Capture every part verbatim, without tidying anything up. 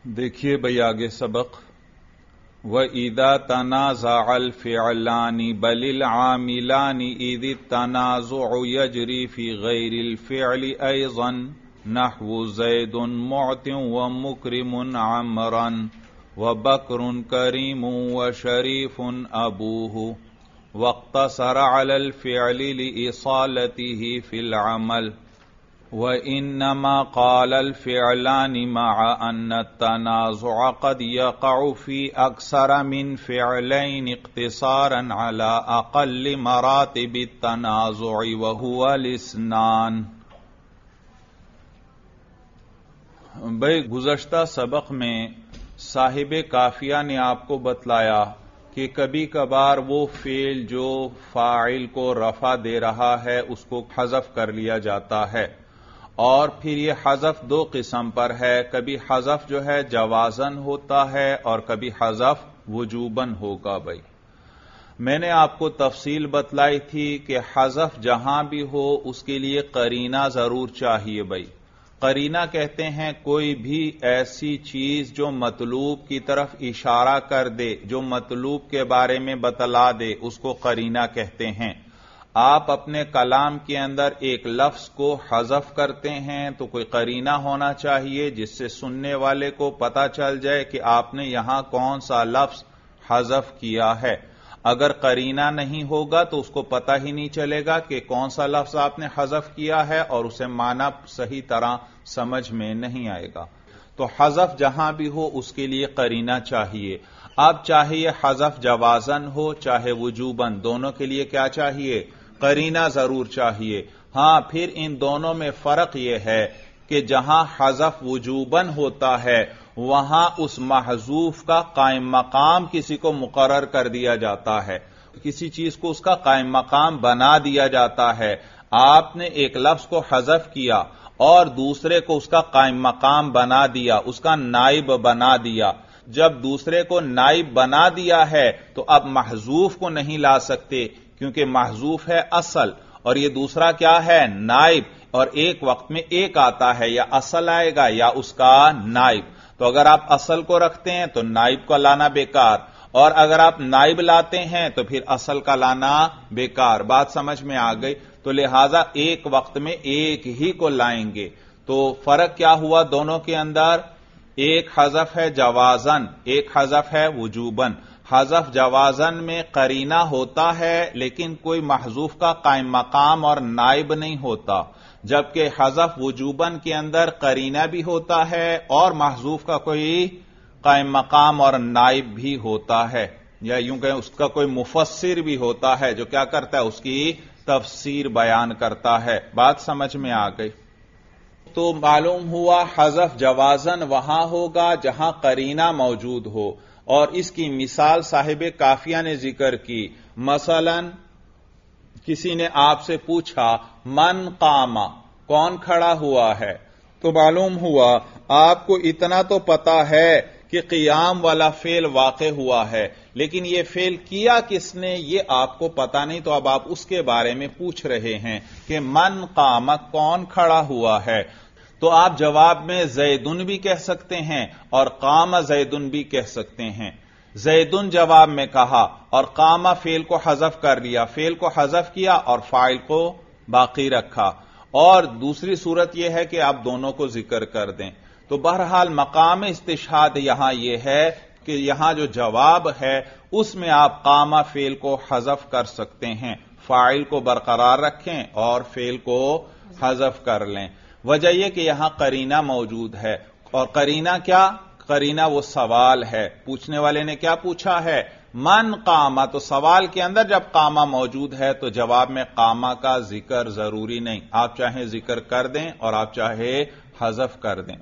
دیکھیے بھئی آگے سبق وَإِذَا تَنَازَعَ الْفِعْلَانِ بَلِ الْعَامِلَانِ إِذِ التَّنَازُعُ يَجْرِي فِي غَيْرِ الْفِعْلِ أَيْضًا نَحْوُ زَيْدٌ مُعْطٍ وَمُكْرِمٌ عَمْرًا وَبَكْرٌ كَرِيمٌ وَشَرِيفٌ أَبُوهُ وَاقْتَصَرَ عَلَى الْفِعْلِ لِإِصَالَتِهِ فِي الْعَمَلِ وَإِنَّمَا قَالَ الْفِعْلَانِ مَعَ أَنَّ التَّنَازُعَ قَدْ يَقَعُ فِي أَكْثَرَ مِنْ فِعْلَيْنِ اخْتِصَارًا عَلَى أَقَلِّ مَرَاتِبِ التَّنَازُعِ وَهُوَ الْإِسْنَانُ۔ بھئی گزشتہ سبق میں صاحب کافیہ نے آپ کو بتلایا کہ کبھی کبھار وہ فعل جو فاعل کو رفع دے رہا ہے اس کو حذف کر لیا جاتا ہے، اور پھر یہ حذف دو قسم پر ہے، کبھی حذف جو ہے جوازن ہوتا ہے اور کبھی حذف وجوبن ہوگا۔ بھائی میں نے آپ کو تفصیل بتلائی تھی کہ حذف جہاں بھی ہو اس کے لیے قرینہ ضرور چاہیے۔ بھائی قرینہ کہتے ہیں کوئی بھی ایسی چیز جو مطلوب کی طرف اشارہ کر دے، جو مطلوب کے بارے میں بتلا دے، اس کو قرینہ کہتے ہیں۔ آپ اپنے کلام کے اندر ایک لفظ کو حذف کرتے ہیں تو کوئی قرینہ ہونا چاہیے جس سے سننے والے کو پتہ چل جائے کہ آپ نے یہاں کون سا لفظ حذف کیا ہے۔ اگر قرینہ نہیں ہوگا تو اس کو پتہ ہی نہیں چلے گا کہ کون سا لفظ آپ نے حذف کیا ہے اور اسے معنی صحیح طرح سمجھ میں نہیں آئے گا۔ تو حذف جہاں بھی ہو اس کے لیے قرینہ چاہیے۔ اب چاہے یہ حذف جوازن ہو چاہے وجوبن، دونوں کے لیے کیا چاہیے؟ قرینہ ضرور چاہیے۔ ہاں پھر ان دونوں میں فرق یہ ہے کہ جہاں حذف وجوبن ہوتا ہے وہاں اس محذوف کا قائم مقام کسی کو مقرر کر دیا جاتا ہے، کسی چیز کو اس کا قائم مقام بنا دیا جاتا ہے۔ آپ نے ایک لفظ کو حذف کیا اور دوسرے کو اس کا قائم مقام بنا دیا، اس کا نائب بنا دیا۔ جب دوسرے کو نائب بنا دیا ہے تو اب محذوف کو نہیں لا سکتے کیونکہ محذوف ہے اصل اور یہ دوسرا کیا ہے؟ نائب، اور ایک وقت میں ایک آتا ہے، یا اصل آئے گا یا اس کا نائب۔ تو اگر آپ اصل کو رکھتے ہیں تو نائب کو لانا بیکار، اور اگر آپ نائب لاتے ہیں تو پھر اصل کا لانا بیکار۔ بات سمجھ میں آ گئی؟ تو لہذا ایک وقت میں ایک ہی کو لائیں گے۔ تو فرق کیا ہوا دونوں کے اندر؟ ایک حذف ہے جوازن، ایک حذف ہے وجوبن۔ حذف جوازن میں قرینہ ہوتا ہے لیکن کوئی محذوف کا قائم مقام اور نائب نہیں ہوتا، جبکہ حذف وجوبن کے اندر قرینہ بھی ہوتا ہے اور محذوف کا کوئی قائم مقام اور نائب بھی ہوتا ہے، یا یوں کہیں اس کا کوئی مفسر بھی ہوتا ہے جو کیا کرتا ہے؟ اس کی تفسیر بیان کرتا ہے۔ بات سمجھ میں آ گئی؟ تو معلوم ہوا حذف جوازن وہاں ہوگا جہاں قرینہ موجود ہو، اور اس کی مثال صاحب کافیہ نے ذکر کی۔ مثلا کسی نے آپ سے پوچھا من قام، کون کھڑا ہوا ہے؟ تو معلوم ہوا آپ کو اتنا تو پتا ہے کہ قیام والا فعل واقع ہوا ہے، لیکن یہ فعل کیا کس نے یہ آپ کو پتا نہیں، تو اب آپ اس کے بارے میں پوچھ رہے ہیں کہ من قام، کون کھڑا ہوا ہے؟ تو آپ جواب میں زیدن بھی کہہ سکتے ہیں اور قام زیدن بھی کہہ سکتے ہیں۔ زیدن جواب میں کہا اور قام فعل کو حذف کر لیا، فعل کو حذف کیا اور فاعل کو باقی رکھا، اور دوسری صورت یہ ہے کہ آپ دونوں کو ذکر کر دیں۔ تو بہرحال مقام استشہاد یہاں یہ ہے کہ یہاں جو جواب ہے اس میں آپ قام فعل کو حذف کر سکتے ہیں، فاعل کو برقرار رکھیں اور فعل کو حذف کر لیں۔ وجہ یہ کہ یہاں قرینہ موجود ہے، اور قرینہ کیا؟ قرینہ وہ سوال ہے، پوچھنے والے نے کیا پوچھا ہے؟ من قام، تو سوال کے اندر جب قامہ موجود ہے تو جواب میں قامہ کا ذکر ضروری نہیں، آپ چاہے ذکر کر دیں اور آپ چاہے حذف کر دیں۔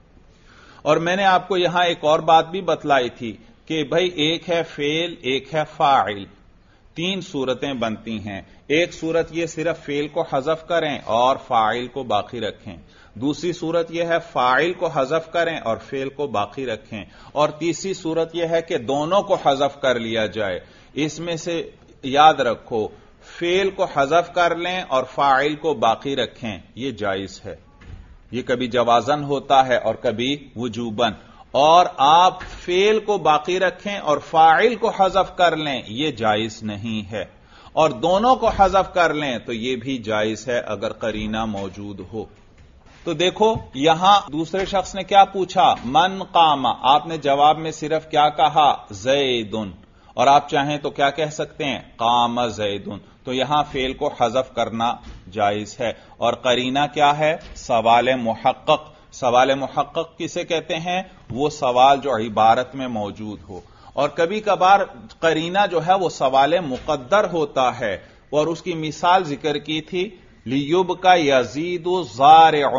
اور میں نے آپ کو یہاں ایک اور بات بھی بتلائی تھی کہ بھئی ایک ہے فعل، ایک ہے فاعل، تین صورتیں بنتی ہیں۔ ایک صورت یہ صرف فعل کو حذف کریں اور فاعل کو باقی رکھیں، دوسری صورت یہ ہے فاعل کو حذف کریں اور فعل کو باقی رکھیں، اور تیسری صورت یہ ہے کہ دونوں کو حذف کر لیا جائے۔ اس میں سے یاد رکھو فعل کو حذف کر لیں اور فاعل کو باقی رکھیں، یہ جائز ہے، یہ کبھی جوازن ہوتا ہے اور کبھی وجوبن۔ اور آپ فعل کو باقی رکھیں اور فاعل کو حذف کر لیں، یہ جائز نہیں ہے، اور دونوں کو حذف کر لیں تو یہ بھی جائز ہے اگر قرینہ موجود ہو۔ تو دیکھو یہاں دوسرے شخص نے کیا پوچھا، من قام، آپ نے جواب میں صرف کیا کہا، زیدن، اور آپ چاہیں تو کیا کہہ سکتے ہیں، قام زیدن، تو یہاں فعل کو حذف کرنا جائز ہے۔ اور قرینہ کیا ہے، سوال محقق۔ سوال محقق کسے کہتے ہیں، وہ سوال جو عبارت میں موجود ہو، اور کبھی کبھار قرینہ جو ہے وہ سوال مقدر ہوتا ہے، اور اس کی مثال ذکر کی تھی، لیبقى یزید زارع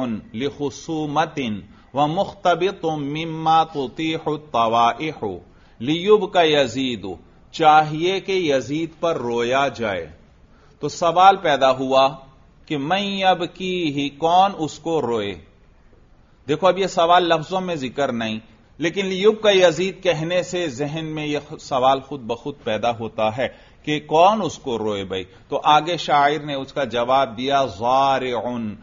لخصومت ومختبط مما تطیح الطوائح۔ لیبقى یزید، چاہیے کہ یزید پر رویا جائے، تو سوال پیدا ہوا کہ من یبکیہ، کون اس کو روئے۔ دیکھو اب یہ سوال لفظوں میں ذکر نہیں، لیکن لیبقى یزید کہنے سے ذہن میں یہ سوال خود بخود پیدا ہوتا ہے کہ کون اس کو روئے بھائی۔ تو آگے شاعر نے اس کا جواب دیا، زارع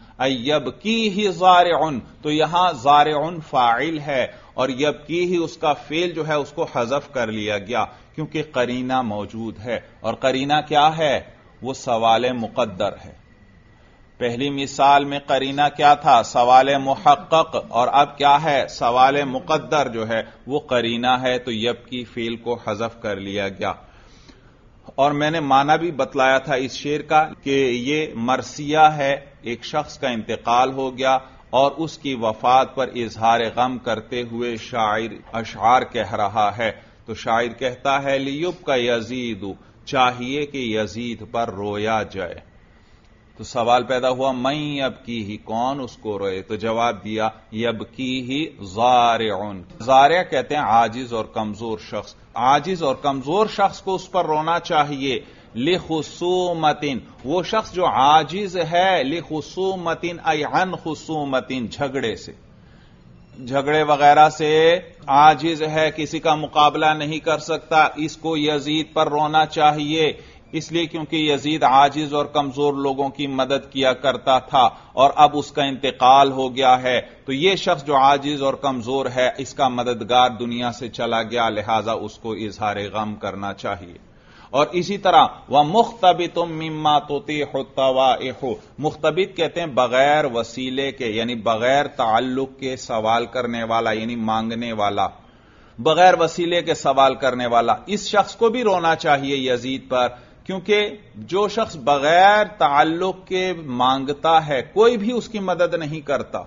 ایبکیہ زارع، تو یہاں زارع فاعل ہے اور یبکیہ اس کا فعل جو ہے اس کو حذف کر لیا گیا کیونکہ قرینہ موجود ہے، اور قرینہ کیا ہے، وہ سوال مقدر ہے۔ پہلی مثال میں قرینہ کیا تھا، سوال محقق، اور اب کیا ہے، سوال مقدر جو ہے وہ قرینہ ہے، تو یبکی فعل کو حذف کر لیا گیا۔ اور میں نے معنی بھی بتلایا تھا اس شعر کا کہ یہ مرثیہ ہے، ایک شخص کا انتقال ہو گیا اور اس کی وفات پر اظہار غم کرتے ہوئے شاعر اشعار کہہ رہا ہے، تو شاعر کہتا ہے، لیبقى یزید، چاہیے کہ یزید پر رویا جائے۔ تو سوال پیدا ہوا، من یبکیہ، کون اس کو روئے، تو جواب دیا، یبکیہ زارع۔ زارع کہتے ہیں عاجز اور کمزور شخص، عاجز اور کمزور شخص کو اس پر رونا چاہیے، لخصومت، وہ شخص جو عاجز ہے، لخصومت ای عن خصومت، جھگڑے سے، جھگڑے وغیرہ سے عاجز ہے، کسی کا مقابلہ نہیں کر سکتا، اس کو یزید پر رونا چاہیے، اس لیے کیونکہ یزید عاجز اور کمزور لوگوں کی مدد کیا کرتا تھا اور اب اس کا انتقال ہو گیا ہے، تو یہ شخص جو عاجز اور کمزور ہے اس کا مددگار دنیا سے چلا گیا، لہذا اس کو اظہار غم کرنا چاہیے۔ اور اسی طرح وَمُخْتَبِطٌ مِّمَّا تُطِيحُ الطَّوَائِحُ، مختبط کہتے ہیں بغیر وسیلے کے، یعنی بغیر تعلق کے سوال کرنے والا، یعنی مانگنے والا، بغیر وسیلے کے سوال کرنے والا، اس شخص کو بھی رونا چاہیے یزید پر، کیونکہ جو شخص بغیر تعلق کے مانگتا ہے کوئی بھی اس کی مدد نہیں کرتا،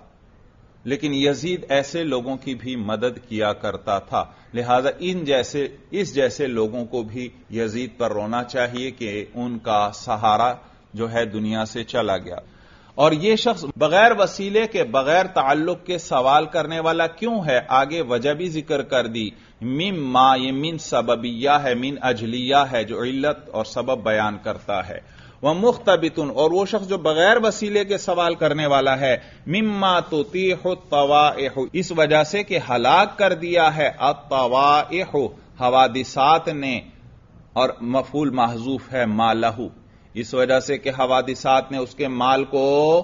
لیکن یزید ایسے لوگوں کی بھی مدد کیا کرتا تھا، لہذا ان جیسے اس جیسے لوگوں کو بھی یزید پر رونا چاہیے کہ ان کا سہارا جو ہے دنیا سے چلا گیا۔ اور یہ شخص بغیر وسیلے کے، بغیر تعلق کے سوال کرنے والا کیوں ہے، آگے وجہ بھی ذکر کر دی، مما، یہ من سببیہ ہے، من اجلیہ ہے جو علت اور سبب بیان کرتا ہے، وَمُخْتَبِطٌ، اور وہ شخص جو بغیر وسیلے کے سوال کرنے والا ہے، مما تطیح الطوائح، اس وجہ سے کہ ہلاک کر دیا ہے الطوائح، حوادثات نے، اور مفعول محذوف ہے مالہ، اس وجہ سے کہ حوادثات نے اس کے مال کو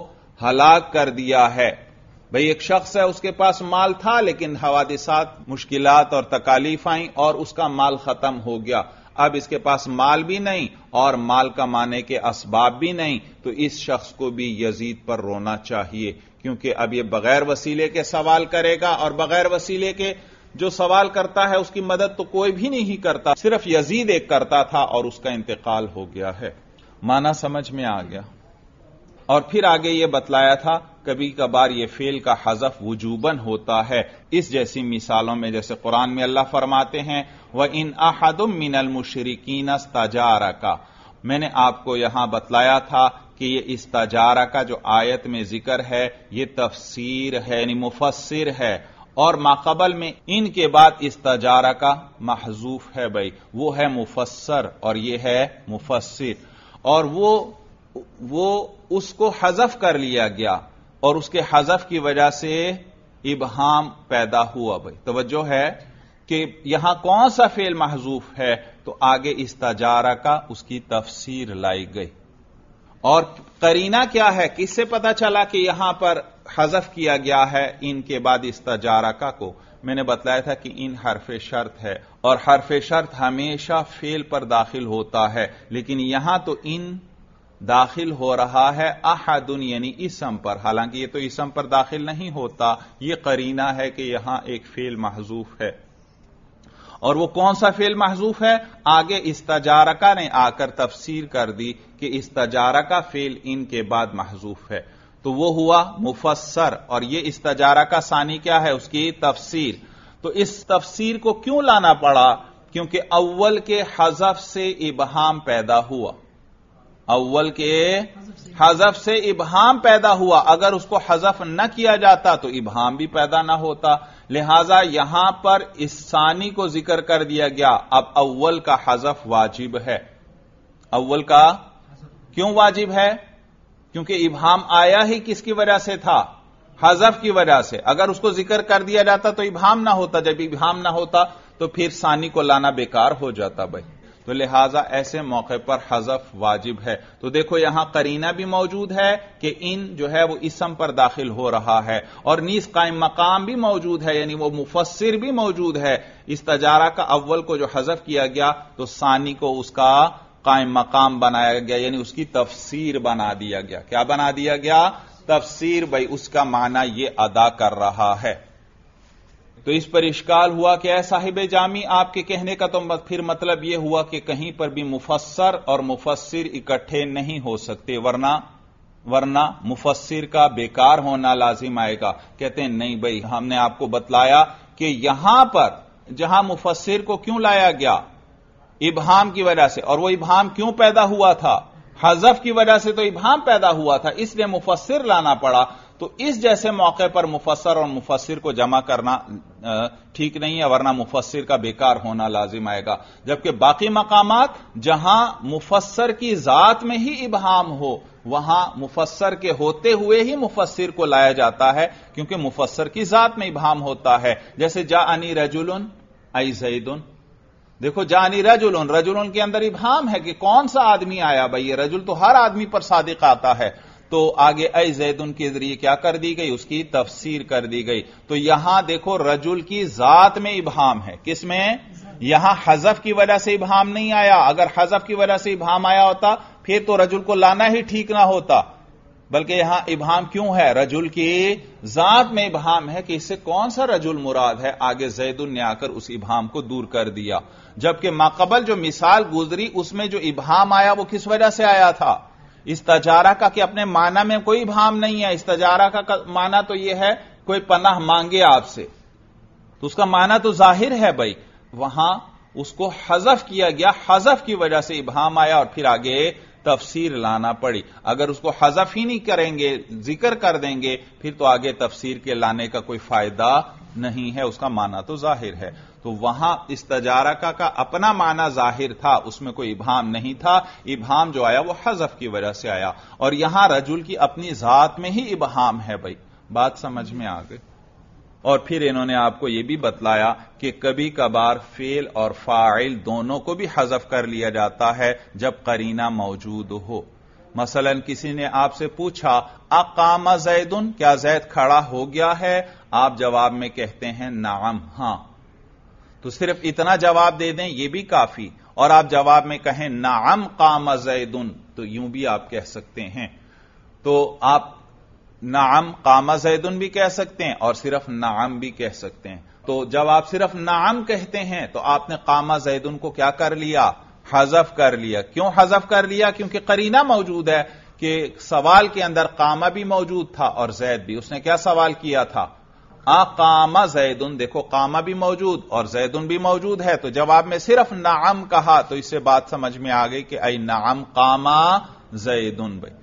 ہلاک کر دیا ہے۔ بھئی ایک شخص ہے، اس کے پاس مال تھا لیکن حوادثات، مشکلات اور تکالیف آئیں اور اس کا مال ختم ہو گیا، اب اس کے پاس مال بھی نہیں اور مال کمانے کے اسباب بھی نہیں، تو اس شخص کو بھی یزید پر رونا چاہیے، کیونکہ اب یہ بغیر وسیلے کے سوال کرے گا، اور بغیر وسیلے کے جو سوال کرتا ہے اس کی مدد تو کوئی بھی نہیں کرتا، صرف یزید ایک کرتا تھا اور اس کا انتقال ہو گیا ہے۔ معنی سمجھ میں آ گیا؟ اور پھر آگے یہ بتلایا تھا کبھی کبھار یہ فعل کا حذف وجوباً ہوتا ہے، اس جیسی مثالوں میں جیسے قرآن میں اللہ فرماتے ہیں وَإِنْ أَحَدٌ مِّنَ الْمُشْرِكِينَ اسْتَجَارَكَ، میں نے آپ کو یہاں بتلایا تھا کہ یہ استجارہ کا جو آیت میں ذکر ہے یہ تفسیر ہے، یعنی مفسر ہے، اور ماقبل میں ان کے بعد استجارہ کا محذوف ہے، بھائی وہ ہے مفسر اور یہ ہے مفسر، اور وہ وہ اس کو حذف کر لیا گیا اور اس کے حذف کی وجہ سے ابہام پیدا ہوا۔ بھائی توجہ ہے کہ یہاں کون سا فعل محذوف ہے، تو آگے استجارہ کا اس کی تفسیر لائی گئی، اور قرینہ کیا ہے، کس سے پتا چلا کہ یہاں پر حذف کیا گیا ہے ان کے بعد استجارہ کا کو، میں نے بتلایا تھا کہ ان حرف شرط ہے اور حرف شرط ہمیشہ فعل پر داخل ہوتا ہے، لیکن یہاں تو ان داخل ہو رہا ہے احد یعنی اسم پر، حالانکہ یہ تو اسم پر داخل نہیں ہوتا، یہ قرینہ ہے کہ یہاں ایک فعل محذوف ہے۔ اور وہ کون سا فعل محذوف ہے؟ آگے استجارکہ نے آ کر تفسیر کر دی کہ استجارکہ فعل ان کے بعد محذوف ہے، تو وہ ہوا مفسر، اور یہ استجارکہ ثانی کیا ہے؟ اس کی تفسیر۔ تو اس تفسیر کو کیوں لانا پڑا؟ کیونکہ اول کے حذف سے ابہام پیدا ہوا، اول کے حذف سے ابہام پیدا ہوا، اگر اس کو حذف نہ کیا جاتا تو ابہام بھی پیدا نہ ہوتا، لہذا یہاں پر اس ثانی کو ذکر کر دیا گیا۔ اب اول کا حذف واجب ہے، اول کا کیوں واجب ہے؟ کیونکہ ابہام آیا ہی کس کی وجہ سے تھا؟ حذف کی وجہ سے، اگر اس کو ذکر کر دیا جاتا تو ابہام نہ ہوتا، جب ابہام نہ ہوتا تو پھر ثانی کو لانا بیکار ہو جاتا بھائی، تو لہذا ایسے موقع پر حذف واجب ہے۔ تو دیکھو یہاں قرینہ بھی موجود ہے کہ ان جو ہے وہ اسم پر داخل ہو رہا ہے، اور نیز قائم مقام بھی موجود ہے، یعنی وہ مفسر بھی موجود ہے۔ استجارہ کا اول کو جو حذف کیا گیا تو ثانی کو اس کا قائم مقام بنایا گیا، یعنی اس کی تفسیر بنا دیا گیا۔ کیا بنا دیا گیا؟ تفسیر، بھائی اس کا معنی یہ ادا کر رہا ہے۔ تو اس پر اشکال ہوا کہ اے صاحب جامی، آپ کے کہنے کا تو پھر مطلب یہ ہوا کہ کہیں پر بھی مفسر اور مفسر اکٹھے نہیں ہو سکتے، ورنہ ورنہ مفسر کا بیکار ہونا لازم آئے گا۔ کہتے ہیں نہیں بھائی، ہم نے آپ کو بتلایا کہ یہاں پر جہاں مفسر کو کیوں لایا گیا؟ ابہام کی وجہ سے، اور وہ ابہام کیوں پیدا ہوا تھا؟ حذف کی وجہ سے تو ابہام پیدا ہوا تھا، اس لیے مفسر لانا پڑا۔ تو اس جیسے موقع پر مفسر اور مفسر کو جمع کرنا ٹھیک نہیں ہے، ورنہ مفسر کا بیکار ہونا لازم آئے گا۔ جبکہ باقی مقامات جہاں مفسر کی ذات میں ہی ابہام ہو، وہاں مفسر کے ہوتے ہوئے ہی مفسر کو لایا جاتا ہے، کیونکہ مفسر کی ذات میں ابہام ہوتا ہے۔ جیسے جاءنی رجل ای زید، دیکھو جاءنی رجل، رجل کے اندر ابہام ہے کہ کون سا آدمی آیا، بھائی یہ رجل تو ہر آدمی پر صادق آتا ہے، تو آگے اے زیدن کے ذریعے کیا کر دی گئی؟ اس کی تفسیر کر دی گئی۔ تو یہاں دیکھو رجل کی ذات میں ابہام ہے، کس میں؟ یہاں حذف کی وجہ سے ابہام نہیں آیا، اگر حذف کی وجہ سے ابہام آیا ہوتا پھر تو رجل کو لانا ہی ٹھیک نہ ہوتا، بلکہ یہاں ابہام کیوں ہے؟ رجل کی ذات میں ابہام ہے کہ اس سے کون سا رجل مراد ہے، آگے زیدن نے آ کر اس ابہام کو دور کر دیا۔ جبکہ ماقبل جو مثال گزری اس میں جو ابہام آیا وہ کس وجہ سے آیا تھا؟ استجارہ کا، کہ اپنے معنی میں کوئی ابہام نہیں ہے، استجارہ کا معنی تو یہ ہے کوئی پناہ مانگے آپ سے، تو اس کا معنی تو ظاہر ہے بھائی، وہاں اس کو حذف کیا گیا، حذف کی وجہ سے ابہام آیا اور پھر آگے تفسیر لانا پڑی۔ اگر اس کو حذف ہی نہیں کریں گے، ذکر کر دیں گے، پھر تو آگے تفسیر کے لانے کا کوئی فائدہ نہیں ہے، اس کا معنی تو ظاہر ہے۔ تو وہاں استجارہ کا کا اپنا معنی ظاہر تھا، اس میں کوئی ابہام نہیں تھا، ابہام جو آیا وہ حذف کی وجہ سے آیا، اور یہاں رجل کی اپنی ذات میں ہی ابہام ہے بھائی، بات سمجھ میں آ گئی۔ اور پھر انہوں نے آپ کو یہ بھی بتلایا کہ کبھی کبھار فعل اور فاعل دونوں کو بھی حذف کر لیا جاتا ہے جب قرینہ موجود ہو۔ مثلا کسی نے آپ سے پوچھا اقام زیدن، کیا زید کھڑا ہو گیا ہے؟ آپ جواب میں کہتے ہیں نعم، ہاں، تو صرف اتنا جواب دے دیں یہ بھی کافی، اور آپ جواب میں کہیں نعم قام زیدن تو یوں بھی آپ کہہ سکتے ہیں۔ تو آپ نعم قام زیدن بھی کہہ سکتے ہیں اور صرف نعم بھی کہہ سکتے ہیں۔ تو جب آپ صرف نعم کہتے ہیں تو آپ نے قام زیدن کو کیا کر لیا؟ حذف کر لیا۔ کیوں حذف کر لیا؟ کیونکہ قرینہ موجود ہے کہ سوال کے اندر قامہ بھی موجود تھا اور زید بھی۔ اس نے کیا سوال کیا تھا؟ اقام زیدن، دیکھو قامہ بھی موجود اور زیدن بھی موجود ہے، تو جواب میں صرف نعم کہا تو اس سے بات سمجھ میں آ گئی کہ اے نعم قام زیدن۔ بھائی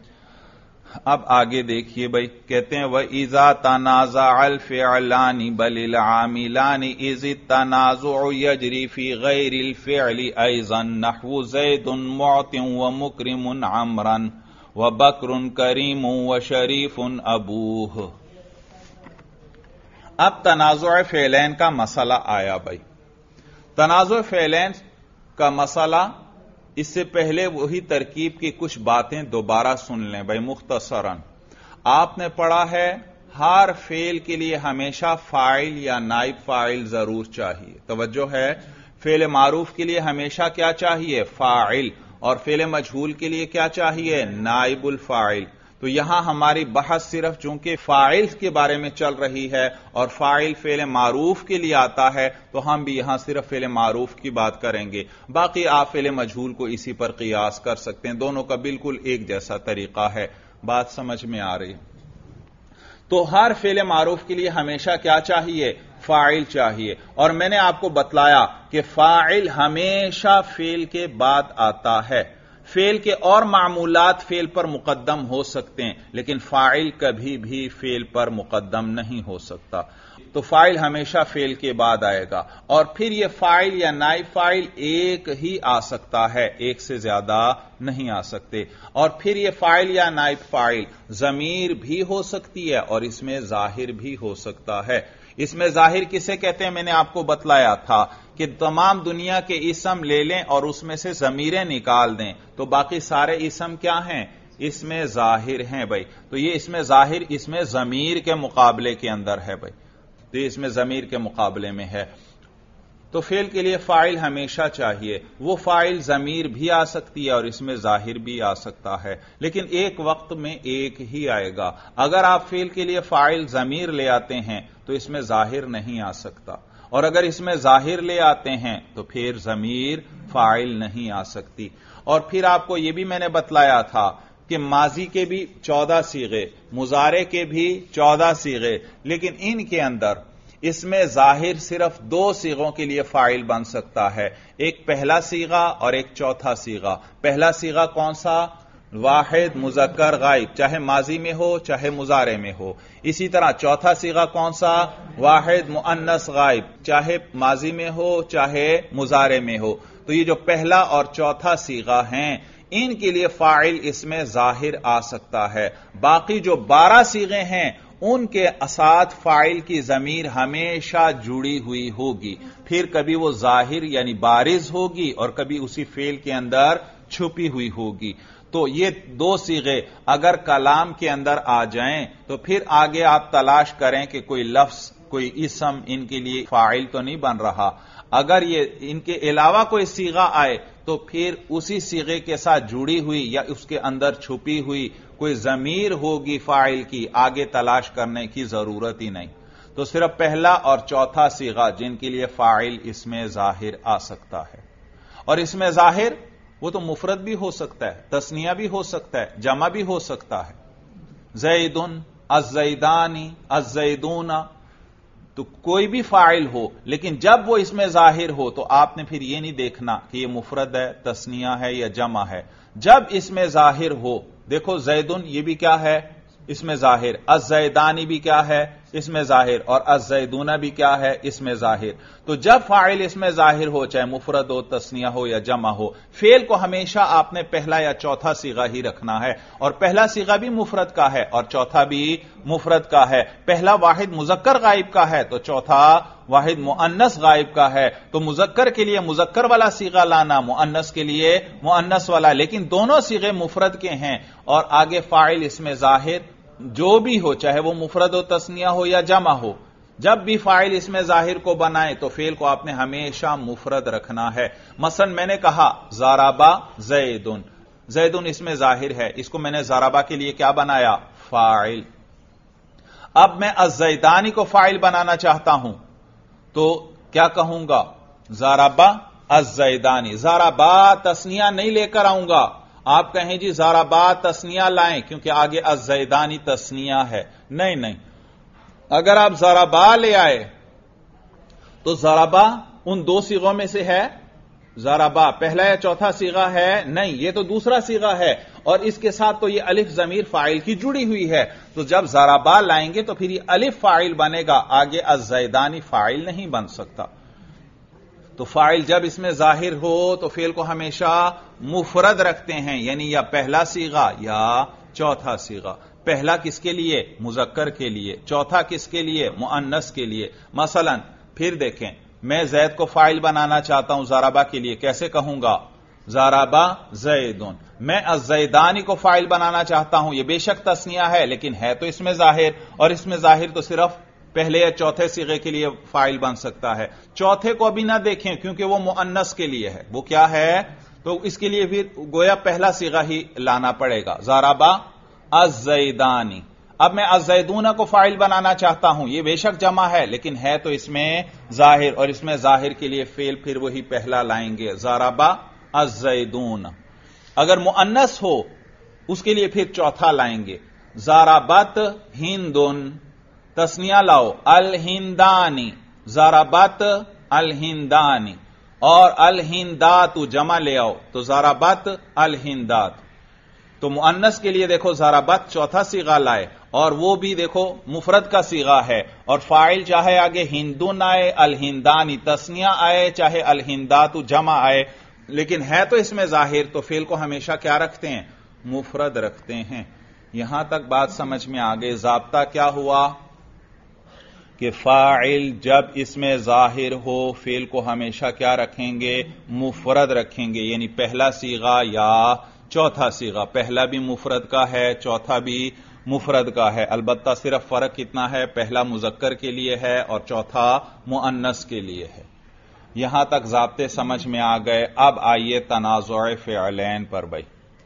اب آگے دیکھیے بھائی، کہتے ہیں وَإِذَا تَنَازَعَ الْفِعْلَانِ بَلِ الْعَامِلَانِ إِذِ التَّنَازُعُ يَجْرِي فِي غَيْرِ الْفِعْلِ أَيْضًا نَحْوُ زَيْدٌ مُعْطٍ وَمُكْرِمٌ عَمْرًا وَبَكْرٌ كَرِيمٌ وَشَرِيفٌ أَبُوهُ۔ اب تنازع فعلین کا مسئلہ آیا بھائی۔ تنازع فعلین کا مسئلہ، اس سے پہلے وہی ترکیب کی کچھ باتیں دوبارہ سن لیں بھائی مختصراً۔ آپ نے پڑھا ہے ہر فعل کے لیے ہمیشہ فاعل یا نائب فاعل ضرور چاہیے. توجہ ہے، فعل معروف کے لیے ہمیشہ کیا چاہیے؟ فاعل. اور فعل مجہول کے لیے کیا چاہیے؟ نائب الفاعل. تو یہاں ہماری بحث صرف چونکہ فاعل کے بارے میں چل رہی ہے اور فاعل فعل معروف کے لیے آتا ہے تو ہم بھی یہاں صرف فعل معروف کی بات کریں گے. باقی آپ فعل مجہول کو اسی پر قیاس کر سکتے ہیں، دونوں کا بالکل ایک جیسا طریقہ ہے. بات سمجھ میں آ رہی؟ تو ہر فعل معروف کے لیے ہمیشہ کیا چاہیے؟ فاعل چاہیے. اور میں نے آپ کو بتلایا کہ فاعل ہمیشہ فعل کے بعد آتا ہے. فعل کے اور معمولات فعل پر مقدم ہو سکتے ہیں لیکن فاعل کبھی بھی فعل پر مقدم نہیں ہو سکتا. تو فاعل ہمیشہ فعل کے بعد آئے گا. اور پھر یہ فاعل یا نائب فاعل ایک ہی آ سکتا ہے، ایک سے زیادہ نہیں آ سکتے. اور پھر یہ فاعل یا نائب فاعل ضمیر بھی ہو سکتی ہے اور اس میں ظاہر بھی ہو سکتا ہے. اس میں ظاہر کسے کہتے ہیں؟ میں نے آپ کو بتلایا تھا کہ تمام دنیا کے اسم لے لیں اور اس میں سے ضمیریں نکال دیں تو باقی سارے اسم کیا ہیں؟ اس میں ظاہر ہیں بھائی. تو یہ اس میں ظاہر اس میں ضمیر کے مقابلے کے اندر ہے بھائی، تو یہ اس میں ضمیر کے مقابلے میں ہے. تو فعل کے لیے فاعل ہمیشہ چاہیے. وہ فاعل ضمیر بھی آ سکتی ہے اور اس میں ظاہر بھی آ سکتا ہے لیکن ایک وقت میں ایک ہی آئے گا. اگر آپ فعل کے لیے فاعل ضمیر لے آتے ہیں تو اس میں ظاہر نہیں آ سکتا، اور اگر اس میں ظاہر لے آتے ہیں تو پھر ضمیر فاعل نہیں آ سکتی. اور پھر آپ کو یہ بھی میں نے بتلایا تھا کہ ماضی کے بھی چودہ صیغے، مضارع کے بھی چودہ صیغے، لیکن ان کے اندر اس میں ظاہر صرف دو صیغوں کے لیے فاعل بن سکتا ہے، ایک پہلا صیغہ اور ایک چوتھا صیغہ. پہلا صیغہ کون سا؟ واحد مذکر غائب، چاہے ماضی میں ہو چاہے مضارع میں ہو. اسی طرح چوتھا صیغہ کون سا؟ واحد مؤنث غائب، چاہے ماضی میں ہو چاہے مضارع میں ہو. تو یہ جو پہلا اور چوتھا صیغہ ہیں ان کے لیے فاعل اس میں ظاہر آ سکتا ہے. باقی جو بارہ صیغے ہیں ان کے ساتھ فاعل کی ضمیر ہمیشہ جڑی ہوئی ہوگی، پھر کبھی وہ ظاہر یعنی بارز ہوگی اور کبھی اسی فعل کے اندر چھپی ہوئی ہوگی. تو یہ دو صیغے اگر کلام کے اندر آ جائیں تو پھر آگے آپ تلاش کریں کہ کوئی لفظ کوئی اسم ان کے لیے فاعل تو نہیں بن رہا. اگر یہ ان کے علاوہ کوئی صیغہ آئے تو پھر اسی صیغے کے ساتھ جڑی ہوئی یا اس کے اندر چھپی ہوئی کوئی ضمیر ہوگی فاعل کی، آگے تلاش کرنے کی ضرورت ہی نہیں. تو صرف پہلا اور چوتھا صیغہ جن کے لیے فاعل اس میں ظاہر آ سکتا ہے. اور اس میں ظاہر وہ تو مفرد بھی ہو سکتا ہے، تثنیہ بھی ہو سکتا ہے، جمع بھی ہو سکتا ہے. زیدن، الزیدانی، الزیدون، تو کوئی بھی فاعل ہو لیکن جب وہ اس میں ظاہر ہو تو آپ نے پھر یہ نہیں دیکھنا کہ یہ مفرد ہے، تثنیہ ہے یا جمع ہے. جب اس میں ظاہر ہو، دیکھو زیدن یہ بھی کیا ہے؟ اس میں ظاہر. الزیدانی بھی کیا ہے؟ اس میں ظاہر. اور الزیدون بھی کیا ہے؟ اس میں ظاہر. تو جب فاعل اس میں ظاہر ہو، چاہے مفرد ہو، تثنیہ ہو یا جمع ہو، فعل کو ہمیشہ آپ نے پہلا یا چوتھا صیغہ ہی رکھنا ہے. اور پہلا صیغہ بھی مفرد کا ہے اور چوتھا بھی مفرد کا ہے. پہلا واحد مذکر غائب کا ہے تو چوتھا واحد مؤنث غائب کا ہے. تو مذکر کے لیے مذکر والا صیغہ لانا، مؤنث کے لیے مؤنث والا، لیکن دونوں صیغے مفرد کے ہیں. اور آگے فاعل اس میں ظاہر جو بھی ہو، چاہے وہ مفرد ہو، تثنیہ ہو یا جمع ہو، جب بھی فاعل اس میں ظاہر کو بنائے تو فعل کو آپ نے ہمیشہ مفرد رکھنا ہے. مثلا میں نے کہا ضربا زیدن، زیدن اس میں ظاہر ہے، اس کو میں نے ضربا کے لیے کیا بنایا؟ فاعل. اب میں الزیدانی کو فاعل بنانا چاہتا ہوں تو کیا کہوں گا؟ ضربا الزیدانی. ضربا تثنیہ نہیں لے کر آؤں گا. آپ کہیں جی ضربا تثنیہ لائیں کیونکہ آگے الزیدانی تثنیہ ہے. نہیں نہیں، اگر آپ ضربا لے آئے تو ضربا ان دو صیغوں میں سے ہے؟ ضربا پہلا یا چوتھا صیغہ ہے؟ نہیں، یہ تو دوسرا صیغہ ہے اور اس کے ساتھ تو یہ الف ضمیر فاعل کی جڑی ہوئی ہے. تو جب ضربا لائیں گے تو پھر یہ الف فاعل بنے گا، آگے الزیدانی فاعل نہیں بن سکتا. تو فاعل جب اس میں ظاہر ہو تو فعل کو ہمیشہ مفرد رکھتے ہیں، یعنی یا پہلا صیغہ یا چوتھا صیغہ. پہلا کس کے لیے؟ مذکر کے لیے. چوتھا کس کے لیے؟ مؤنث کے لیے. مثلا پھر دیکھیں، میں زید کو فاعل بنانا چاہتا ہوں ضربا کے لیے، کیسے کہوں گا؟ ضربا زیدن، میں الزیدانی کو فاعل بنانا چاہتا ہوں، یہ بے شک تثنیہ ہے لیکن ہے تو اس میں ظاہر، اور اس میں ظاہر تو صرف پہلے یا چوتھے صیغے کے لیے فاعل بن سکتا ہے، چوتھے کو ابھی نہ دیکھیں کیونکہ وہ مؤنث کے لیے ہے، وہ کیا ہے؟ تو اس کے لیے پھر گویا پہلا صیغہ ہی لانا پڑے گا، ضربا الزیدانی۔ اب میں الزیدون کو فاعل بنانا چاہتا ہوں، یہ بے شک جمع ہے لیکن ہے تو اس میں ظاہر، اور اس میں ظاہر کے لیے فعل پھر وہی پہلا لائیں گے، ضربا الزیدون۔ اگر مؤنث ہو اس کے لیے پھر چوتھا لائیں گے، ضربت ہندن، تثنیہ لاؤ الہندانی، ضربت الہندانی، اور الہندات جمع لے آؤ تو ضربت الہندات۔ تو مؤنث کے لیے دیکھو ضربت چوتھا صیغہ لائے، اور وہ بھی دیکھو مفرد کا صیغہ ہے، اور فاعل چاہے آگے ہندن آئے، الہندانی تثنیہ آئے، چاہے الہندات جمع آئے، لیکن ہے تو اس میں ظاہر، تو فعل کو ہمیشہ کیا رکھتے ہیں؟ مفرد رکھتے ہیں۔ یہاں تک بات سمجھ میں آگے، ضابطہ کیا ہوا کہ فاعل جب اس میں ظاہر ہو فعل کو ہمیشہ کیا رکھیں گے؟ مفرد رکھیں گے، یعنی پہلا صیغہ یا چوتھا صیغہ، پہلا بھی مفرد کا ہے چوتھا بھی مفرد کا ہے، البتہ صرف فرق کتنا ہے؟ پہلا مذکر کے لیے ہے اور چوتھا مؤنث کے لیے ہے۔ یہاں تک ضابطے سمجھ میں آ گئے۔ اب آئیے تنازع فعلین پر۔ بھائی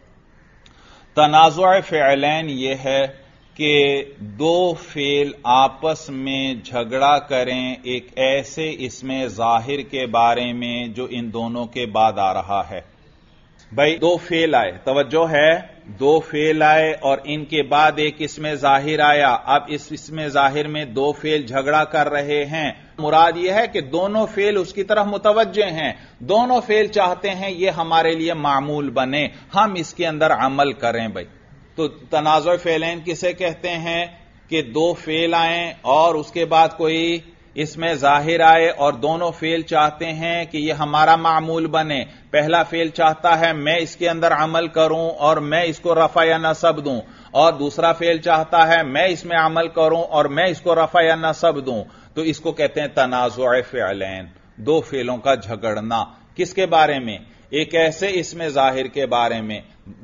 تنازع فعلین یہ ہے کہ دو فعل آپس میں جھگڑا کریں ایک ایسے اسم ظاہر کے بارے میں جو ان دونوں کے بعد آ رہا ہے۔ بھائی دو فعل آئے، توجہ ہے، دو فعل آئے اور ان کے بعد ایک اسم ظاہر آیا، اب اس اسم ظاہر میں دو فعل جھگڑا کر رہے ہیں، مراد یہ ہے کہ دونوں فعل اس کی طرف متوجہ ہیں، دونوں فعل چاہتے ہیں یہ ہمارے لیے معمول بنے، ہم اس کے اندر عمل کریں۔ بھائی تو تنازع فعلین کسے کہتے ہیں؟ کہ دو فعل آئیں اور اس کے بعد کوئی اس میں ظاہر آئے اور دونوں فعل چاہتے ہیں کہ یہ ہمارا معمول بنے، پہلا فعل چاہتا ہے میں اس کے اندر عمل کروں اور میں اس کو رفع یا نصب دوں، اور دوسرا فعل چاہتا ہے میں اس میں عمل کروں اور میں اس کو رفع یا نصب دوں، تو اس کو کہتے ہیں تنازع فعلین، دو فعلوں کا جھگڑنا۔ کس کے بارے میں؟ ایک ایسے اسم ظاہر کے بارے میں،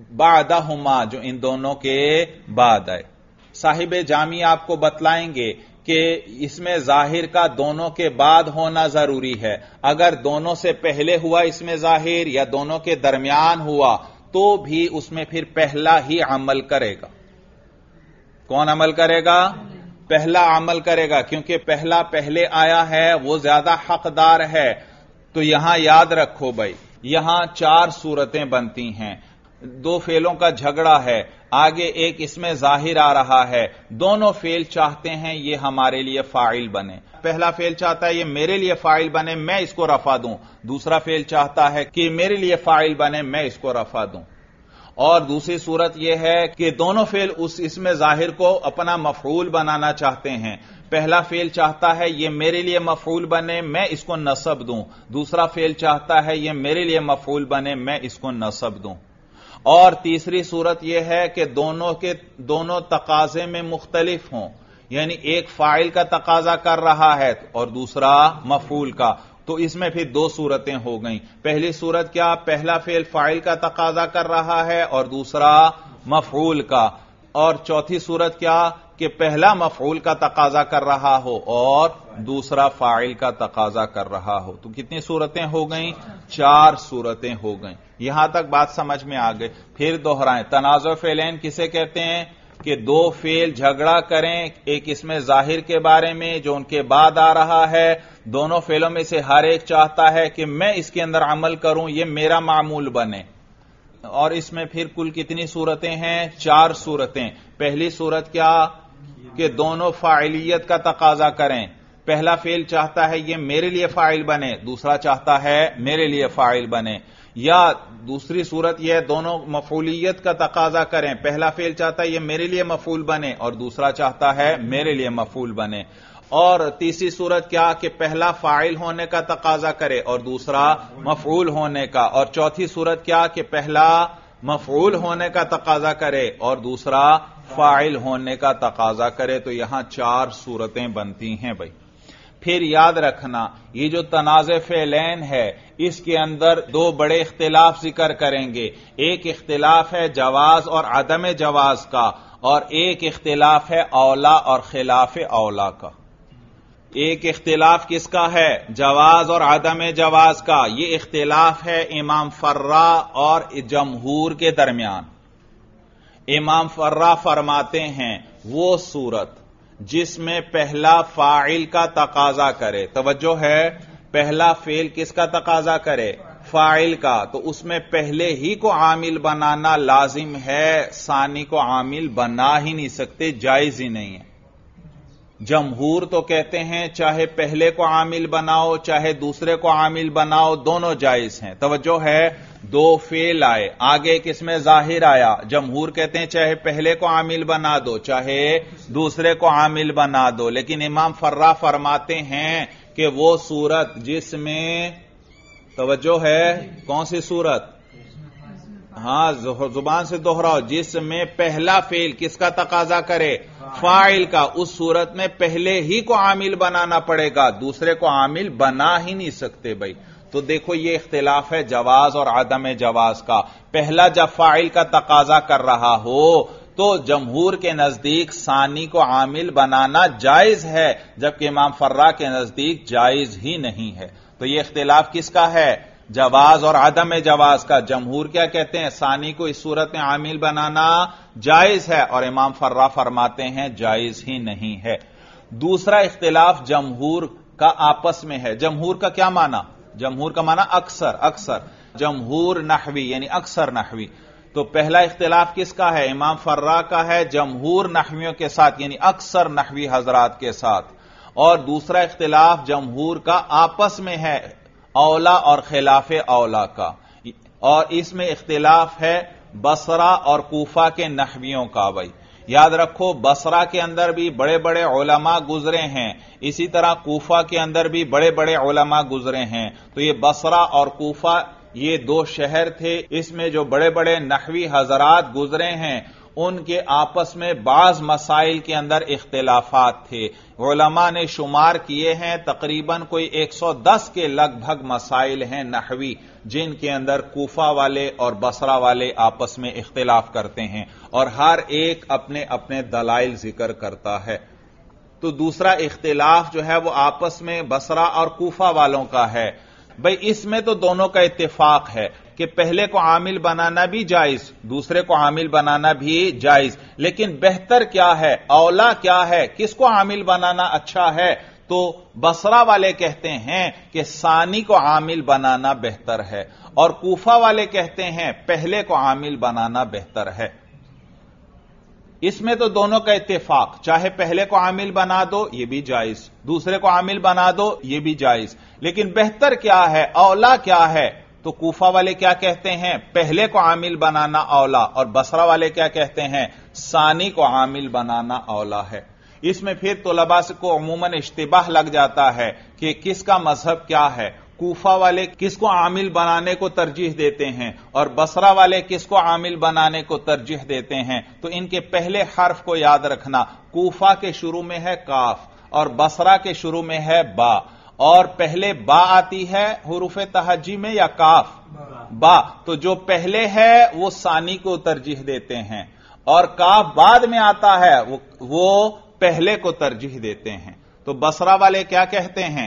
بعدہما جو ان دونوں کے بعد آئے۔ صاحب جامی آپ کو بتلائیں گے کہ اس میں ظاہر کا دونوں کے بعد ہونا ضروری ہے، اگر دونوں سے پہلے ہوا اس میں ظاہر یا دونوں کے درمیان ہوا تو بھی اس میں پھر پہلا ہی عمل کرے گا۔ کون عمل کرے گا؟ پہلا عمل کرے گا، کیونکہ پہلا پہلے آیا ہے وہ زیادہ حقدار ہے۔ تو یہاں یاد رکھو بھائی، یہاں چار صورتیں بنتی ہیں، دو فعلوں کا جھگڑا ہے، آگے ایک اس میں ظاہر آ رہا ہے، دونوں فعل چاہتے ہیں یہ ہمارے لیے فاعل بنے، پہلا فعل چاہتا ہے یہ میرے لیے فاعل بنے میں اس کو رفع دوں، دوسرا فعل چاہتا ہے کہ میرے لیے فاعل بنے میں اس کو رفع دوں، اور دوسری صورت یہ ہے کہ دونوں فعل اس اسم ظاہر کو اپنا مفعول بنانا چاہتے ہیں، پہلا فعل چاہتا ہے یہ میرے لیے مفعول بنے میں اس کو نصب دوں، دوسرا فعل چاہتا ہے یہ میرے لیے مفعول بنے میں اس کو نصب دوں، اور تیسری صورت یہ ہے کہ دونوں کے دونوں تقاضے میں مختلف ہوں، یعنی ایک فاعل کا تقاضا کر رہا ہے اور دوسرا مفعول کا، تو اس میں پھر دو صورتیں ہو گئیں۔ پہلی صورت کیا؟ پہلا فعل فاعل کا تقاضا کر رہا ہے اور دوسرا مفعول کا، اور چوتھی صورت کیا؟ کہ پہلا مفعول کا تقاضا کر رہا ہو اور دوسرا فاعل کا تقاضا کر رہا ہو۔ تو کتنی صورتیں ہو گئیں؟ چار صورتیں ہو گئیں۔ یہاں تک بات سمجھ میں آ گئی، پھر دوہرائیں، تنازع فعلین کسے کہتے ہیں؟ کہ دو فعل جھگڑا کریں ایک اس میں ظاہر کے بارے میں جو ان کے بعد آ رہا ہے، دونوں فعلوں میں سے ہر ایک چاہتا ہے کہ میں اس کے اندر عمل کروں یہ میرا معمول بنے، اور اس میں پھر کل کتنی صورتیں ہیں؟ چار صورتیں۔ پہلی صورت کیا؟ کہ دونوں فاعلیت کا تقاضا کریں، پہلا فعل چاہتا ہے یہ میرے لیے فاعل بنے، دوسرا چاہتا ہے میرے لیے فاعل بنے، یا دوسری صورت یہ دونوں مفعولیت کا تقاضا کریں، پہلا فعل چاہتا ہے یہ میرے لیے مفعول بنے اور دوسرا چاہتا ہے میرے لیے مفعول بنے، اور تیسری صورت کیا؟ کہ پہلا فاعل ہونے کا تقاضا کرے اور دوسرا مفعول ہونے کا، اور چوتھی صورت کیا؟ کہ پہلا مفعول ہونے کا تقاضا کرے اور دوسرا فاعل ہونے کا تقاضا کرے۔ تو یہاں چار صورتیں بنتی ہیں بھائی۔ پھر یاد رکھنا یہ جو تنازع فعلین ہے اس کے اندر دو بڑے اختلاف ذکر کریں گے. ایک اختلاف ہے جواز اور عدم جواز کا، اور ایک اختلاف ہے اولا اور خلاف اولا کا. ایک اختلاف کس کا ہے؟ جواز اور عدم جواز کا. یہ اختلاف ہے امام فرا اور جمہور کے درمیان. امام فرا فرماتے ہیں وہ صورت جس میں پہلا فاعل کا تقاضا کرے، توجہ ہے، پہلا فعل کس کا تقاضا کرے؟ فاعل کا، تو اس میں پہلے ہی کو عامل بنانا لازم ہے، ثانی کو عامل بنا ہی نہیں سکتے، جائز ہی نہیں ہے. جمہور تو کہتے ہیں چاہے پہلے کو عامل بناؤ چاہے دوسرے کو عامل بناؤ دونوں جائز ہیں. توجہ ہے، دو فعل آئے، آگے کس میں ظاہر آیا؟ جمہور کہتے ہیں چاہے پہلے کو عامل بنا دو چاہے دوسرے کو عامل بنا دو، لیکن امام فرا فرماتے ہیں کہ وہ صورت جس میں، توجہ ہے، کون سی صورت؟ ہاں زبان سے دوہراؤ، جس میں پہلا فعل کس کا تقاضا کرے؟ فاعل کا. اس صورت میں پہلے ہی کو عامل بنانا پڑے گا، دوسرے کو عامل بنا ہی نہیں سکتے بھائی. تو دیکھو یہ اختلاف ہے جواز اور عدم جواز کا. پہلا جب فاعل کا تقاضا کر رہا ہو تو جمہور کے نزدیک ثانی کو عامل بنانا جائز ہے، جبکہ امام فرا کے نزدیک جائز ہی نہیں ہے. تو یہ اختلاف کس کا ہے؟ جواز اور عدم جواز کا. جمہور کیا کہتے ہیں؟ ثانی کو اس صورت میں عامل بنانا جائز ہے، اور امام فرا فرماتے ہیں جائز ہی نہیں ہے. دوسرا اختلاف جمہور کا آپس میں ہے. جمہور کا کیا معنی؟ جمہور کا معنی اکثر، اکثر جمہور نحوی یعنی اکثر نحوی. تو پہلا اختلاف کس کا ہے؟ امام فرا کا ہے جمہور نحویوں کے ساتھ یعنی اکثر نحوی حضرات کے ساتھ. اور دوسرا اختلاف جمہور کا آپس میں ہے اولا اور خلاف اولا کا. اور اس میں اختلاف ہے بصرہ اور کوفہ کے نحویوں کا. بھائی یاد رکھو بصرہ کے اندر بھی بڑے بڑے علماء گزرے ہیں، اسی طرح کوفہ کے اندر بھی بڑے بڑے علماء گزرے ہیں. تو یہ بصرہ اور کوفہ یہ دو شہر تھے، اس میں جو بڑے بڑے نحوی حضرات گزرے ہیں ان کے آپس میں بعض مسائل کے اندر اختلافات تھے. علماء نے شمار کیے ہیں تقریباً کوئی ایک سو دس کے لگ بھگ مسائل ہیں نحوی جن کے اندر کوفہ والے اور بصرہ والے آپس میں اختلاف کرتے ہیں، اور ہر ایک اپنے اپنے دلائل ذکر کرتا ہے. تو دوسرا اختلاف جو ہے وہ آپس میں بصرہ اور کوفہ والوں کا ہے. بھئی اس میں تو دونوں کا اتفاق ہے کہ پہلے کو عامل بنانا بھی جائز دوسرے کو عامل بنانا بھی جائز، لیکن بہتر کیا ہے، اولا کیا ہے، کس کو عامل بنانا اچھا ہے؟ تو بصرہ والے کہتے ہیں کہ ثانی کو عامل بنانا بہتر ہے، اور کوفہ والے کہتے ہیں پہلے کو عامل بنانا بہتر ہے. اس میں تو دونوں کا اتفاق، چاہے پہلے کو عامل بنا دو یہ بھی جائز، دوسرے کو عامل بنا دو یہ بھی جائز، لیکن بہتر کیا ہے، اولا کیا ہے؟ تو کوفہ والے کیا کہتے ہیں؟ پہلے کو عامل بنانا اولا، اور بصرہ والے کیا کہتے ہیں؟ ثانی کو عامل بنانا اولا ہے. اس میں پھر طلباء کو عموماً اشتباہ لگ جاتا ہے کہ کس کا مذہب کیا ہے. کوفہ والے کس کو عامل بنانے کو ترجیح دیتے ہیں اور بصرہ والے کس کو عامل بنانے کو ترجیح دیتے ہیں. تو ان کے پہلے حرف کو یاد رکھنا، کوفہ کے شروع میں ہے کاف اور بصرہ کے شروع میں ہے با، اور پہلے با آتی ہے حروف تہجی میں یا کاف؟ با. تو جو پہلے ہے وہ ثانی کو ترجیح دیتے ہیں، اور کاف بعد میں آتا ہے وہ پہلے کو ترجیح دیتے ہیں. تو بصرہ والے کیا کہتے ہیں؟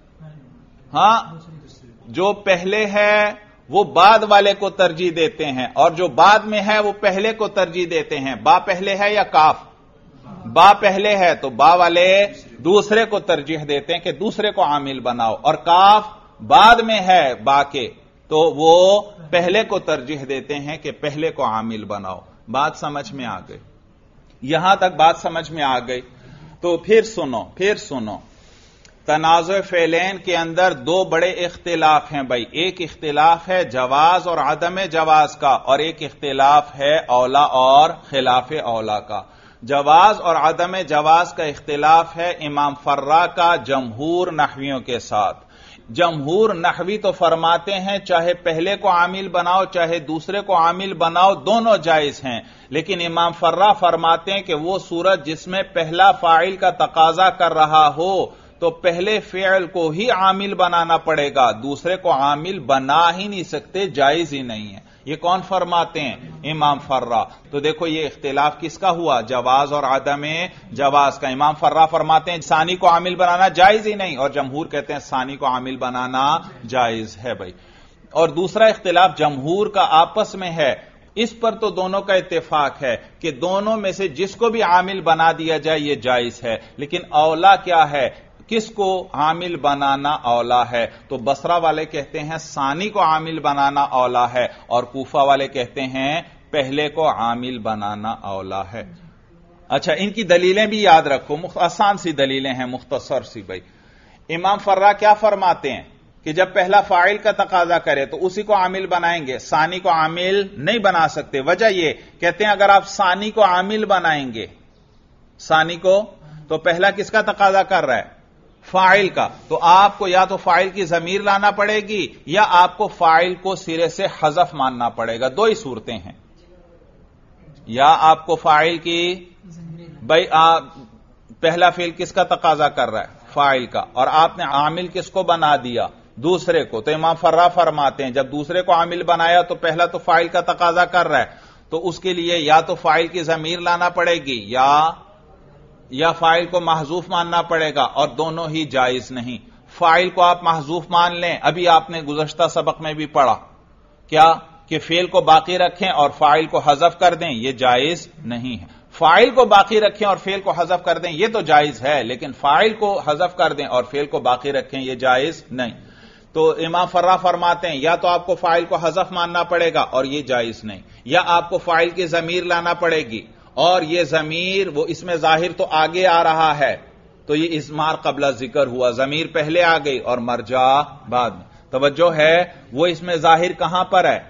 ہاں جو پہلے ہے وہ بعد والے کو ترجیح دیتے ہیں، اور جو بعد میں ہے وہ پہلے کو ترجیح دیتے ہیں. با پہلے ہے یا کاف؟ با پہلے ہے تو با والے دوسرے کو ترجیح دیتے ہیں کہ دوسرے کو عامل بناؤ، اور کاف بعد میں ہے با کے تو وہ پہلے کو ترجیح دیتے ہیں کہ پہلے کو عامل بناؤ. بات سمجھ میں آ گئی؟ یہاں تک بات سمجھ میں آ گئی. تو پھر سنو پھر سنو تنازع فعلین کے اندر دو بڑے اختلاف ہیں بھائی. ایک اختلاف ہے جواز اور عدم جواز کا، اور ایک اختلاف ہے اولا اور خلاف اولا کا. جواز اور عدم جواز کا اختلاف ہے امام فرا کا جمہور نحویوں کے ساتھ. جمہور نحوی تو فرماتے ہیں چاہے پہلے کو عامل بناؤ چاہے دوسرے کو عامل بناؤ دونوں جائز ہیں، لیکن امام فرا فرماتے ہیں کہ وہ صورت جس میں پہلا فاعل کا تقاضا کر رہا ہو تو پہلے فعل کو ہی عامل بنانا پڑے گا، دوسرے کو عامل بنا ہی نہیں سکتے، جائز ہی نہیں ہے۔ یہ کون فرماتے ہیں؟ امام فرا۔ تو دیکھو یہ اختلاف کس کا ہوا؟ جواز اور عدم جواز کا۔ امام فرا فرماتے ہیں ثانی کو عامل بنانا جائز ہی نہیں، اور جمہور کہتے ہیں ثانی کو عامل بنانا جائز ہے بھائی۔ اور دوسرا اختلاف جمہور کا آپس میں ہے، اس پر تو دونوں کا اتفاق ہے کہ دونوں میں سے جس کو بھی عامل بنا دیا جائے یہ جائز ہے، لیکن اولا کیا ہے؟ کس کو عامل بنانا اولا ہے؟ تو بصرہ والے کہتے ہیں ثانی کو عامل بنانا اولا ہے، اور کوفہ والے کہتے ہیں پہلے کو عامل بنانا اولا ہے۔ اچھا، ان کی دلیلیں بھی یاد رکھو، آسان سی دلیلیں ہیں، مختصر سی بھائی۔ امام فرا کیا فرماتے ہیں کہ جب پہلا فاعل کا تقاضا کرے تو اسی کو عامل بنائیں گے، ثانی کو عامل نہیں بنا سکتے۔ وجہ یہ کہتے ہیں اگر آپ ثانی کو عامل بنائیں گے، ثانی کو، تو پہلا کس کا تقاضا کر رہا ہے؟ فاعل کا۔ تو آپ کو یا تو فاعل کی ضمیر لانا پڑے گی یا آپ کو فاعل کو سرے سے حذف ماننا پڑے گا، دو ہی صورتیں ہیں۔ یا آپ کو فاعل کی، بھائی پہلا فعل کس کا تقاضا کر رہا ہے؟ فاعل کا، اور آپ نے عامل کس کو بنا دیا؟ دوسرے کو۔ تو امام فرا فرماتے ہیں جب دوسرے کو عامل بنایا تو پہلا تو فاعل کا تقاضا کر رہا ہے، تو اس کے لیے یا تو فاعل کی ضمیر لانا پڑے گی یا یا فاعل کو محذوف ماننا پڑے گا، اور دونوں ہی جائز نہیں۔ فاعل کو آپ محذوف مان لیں، ابھی آپ نے گزشتہ سبق میں بھی پڑھا کیا کہ فعل کو باقی رکھیں اور فاعل کو حذف کر دیں، یہ جائز نہیں ہے۔ فاعل کو باقی رکھیں اور فعل کو حذف کر دیں یہ تو جائز ہے، لیکن فاعل کو حذف کر دیں اور فعل کو باقی رکھیں یہ جائز نہیں۔ تو امام فرا فرماتے ہیں یا تو آپ کو فاعل کو حذف ماننا پڑے گا اور یہ جائز نہیں، یا آپ کو فاعل کی ضمیر لانا پڑے گی، اور یہ ضمیر وہ اس میں ظاہر تو آگے آ رہا ہے، تو یہ اضمار قبل ذکر ہوا، ضمیر پہلے آ گئی اور مرجع بعد میں۔ توجہ ہے، وہ اس میں ظاہر کہاں پر ہے؟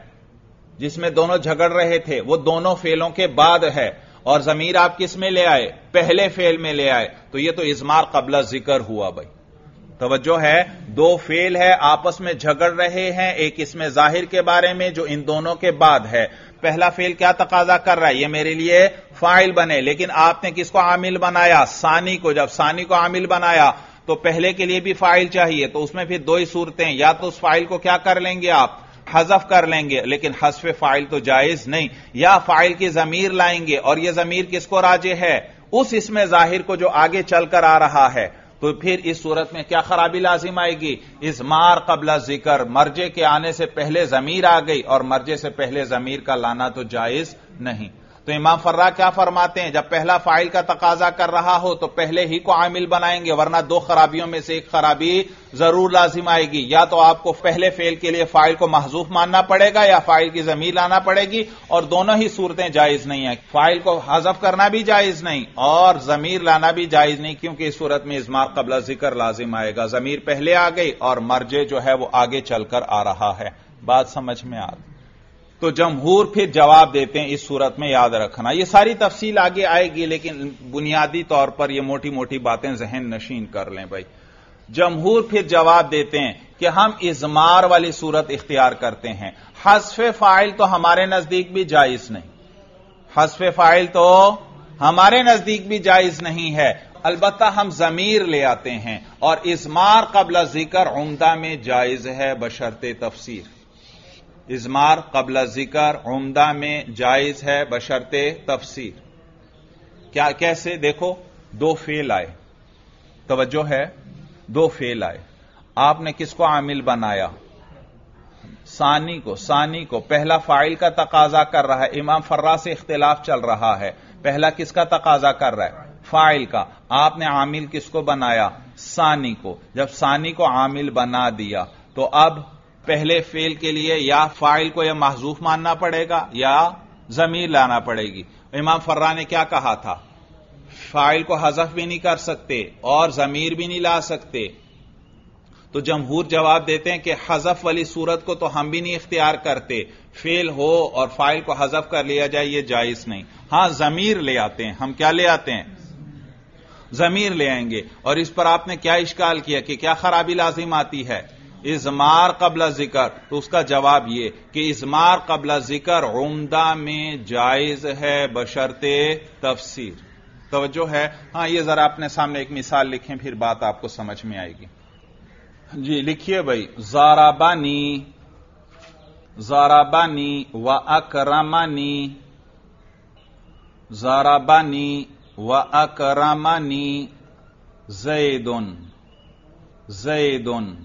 جس میں دونوں جھگڑ رہے تھے وہ دونوں فعلوں کے بعد ہے، اور ضمیر آپ کس میں لے آئے؟ پہلے فعل میں لے آئے، تو یہ تو اضمار قبل ذکر ہوا بھائی۔ توجہ ہے، دو فعل ہے آپس میں جھگڑ رہے ہیں، ایک اس میں ظاہر کے بارے میں جو ان دونوں کے بعد ہے۔ پہلا فعل کیا تقاضا کر رہا ہے؟ یہ میرے لیے فاعل بنے، لیکن آپ نے کس کو عامل بنایا؟ ثانی کو۔ جب ثانی کو عامل بنایا تو پہلے کے لیے بھی فاعل چاہیے، تو اس میں پھر دو ہی صورتیں، یا تو اس فاعل کو کیا کر لیں گے آپ؟ حذف کر لیں گے، لیکن حذف فاعل تو جائز نہیں، یا فاعل کی ضمیر لائیں گے، اور یہ ضمیر کس کو راجع ہے؟ اس اسم ظاہر کو جو آگے چل کر آ رہا ہے۔ تو پھر اس صورت میں کیا خرابی لازم آئے گی؟ اضمار قبل ذکر، مرجع کے آنے سے پہلے ضمیر آ گئی، اور مرجع سے پہلے ضمیر کا لانا تو جائز نہیں۔ تو امام فرا کیا فرماتے ہیں؟ جب پہلا فاعل کا تقاضا کر رہا ہو تو پہلے ہی کو عامل بنائیں گے، ورنہ دو خرابیوں میں سے ایک خرابی ضرور لازم آئے گی، یا تو آپ کو پہلے فعل کے لیے فاعل کو محذوف ماننا پڑے گا یا فاعل کی ضمیر لانا پڑے گی، اور دونوں ہی صورتیں جائز نہیں ہیں۔ فاعل کو حذف کرنا بھی جائز نہیں اور ضمیر لانا بھی جائز نہیں، کیونکہ اس صورت میں اضمار قبل ذکر لازم آئے گا، ضمیر پہلے آ گئی اور مرجع جو ہے وہ آگے چل کر آ رہا ہے۔ بات سمجھ میں آ رہی؟ تو جمہور پھر جواب دیتے ہیں اس صورت میں، یاد رکھنا یہ ساری تفصیل آگے آئے گی، لیکن بنیادی طور پر یہ موٹی موٹی باتیں ذہن نشین کر لیں بھائی۔ جمہور پھر جواب دیتے ہیں کہ ہم اضمار والی صورت اختیار کرتے ہیں، حذف فاعل تو ہمارے نزدیک بھی جائز نہیں، حذف فاعل تو ہمارے نزدیک بھی جائز نہیں ہے، البتہ ہم ضمیر لے آتے ہیں، اور اضمار قبل ذکر عمدہ میں جائز ہے بشرط تفسیر۔ اضمار قبل ذکر عمدہ میں جائز ہے بشرط تفسیر۔ کیا کیسے؟ دیکھو دو فعل آئے، توجہ ہے، دو فعل آئے، آپ نے کس کو عامل بنایا؟ ثانی کو۔ ثانی کو پہلا فاعل کا تقاضا کر رہا ہے، امام فرا سے اختلاف چل رہا ہے، پہلا کس کا تقاضا کر رہا ہے؟ فاعل کا۔ آپ نے عامل کس کو بنایا؟ ثانی کو۔ جب ثانی کو عامل بنا دیا تو اب پہلے فعل کے لیے یا فاعل کو یا محذوف ماننا پڑے گا یا ضمیر لانا پڑے گی۔ امام فرا نے کیا کہا تھا؟ فاعل کو حذف بھی نہیں کر سکتے اور ضمیر بھی نہیں لا سکتے، تو جمہور جواب دیتے ہیں کہ حذف والی صورت کو تو ہم بھی نہیں اختیار کرتے، فعل ہو اور فاعل کو حذف کر لیا جائے یہ جائز نہیں، ہاں ضمیر لے آتے ہیں، ہم کیا لے آتے ہیں؟ ضمیر لے آئیں گے۔ اور اس پر آپ نے کیا اشکال کیا کہ کیا خرابی لازم آتی ہے؟ اضمار قبل ذکر، تو اس کا جواب یہ کہ اضمار قبل ذکر عمدہ میں جائز ہے بشرط تفسیر۔ توجہ ہے؟ ہاں یہ ذرا اپنے سامنے ایک مثال لکھیں پھر بات آپ کو سمجھ میں آئے گی. جی لکھیے بھائی. ضربنی ضربنی و اکرمنی ضربنی و اکرمنی زید زید.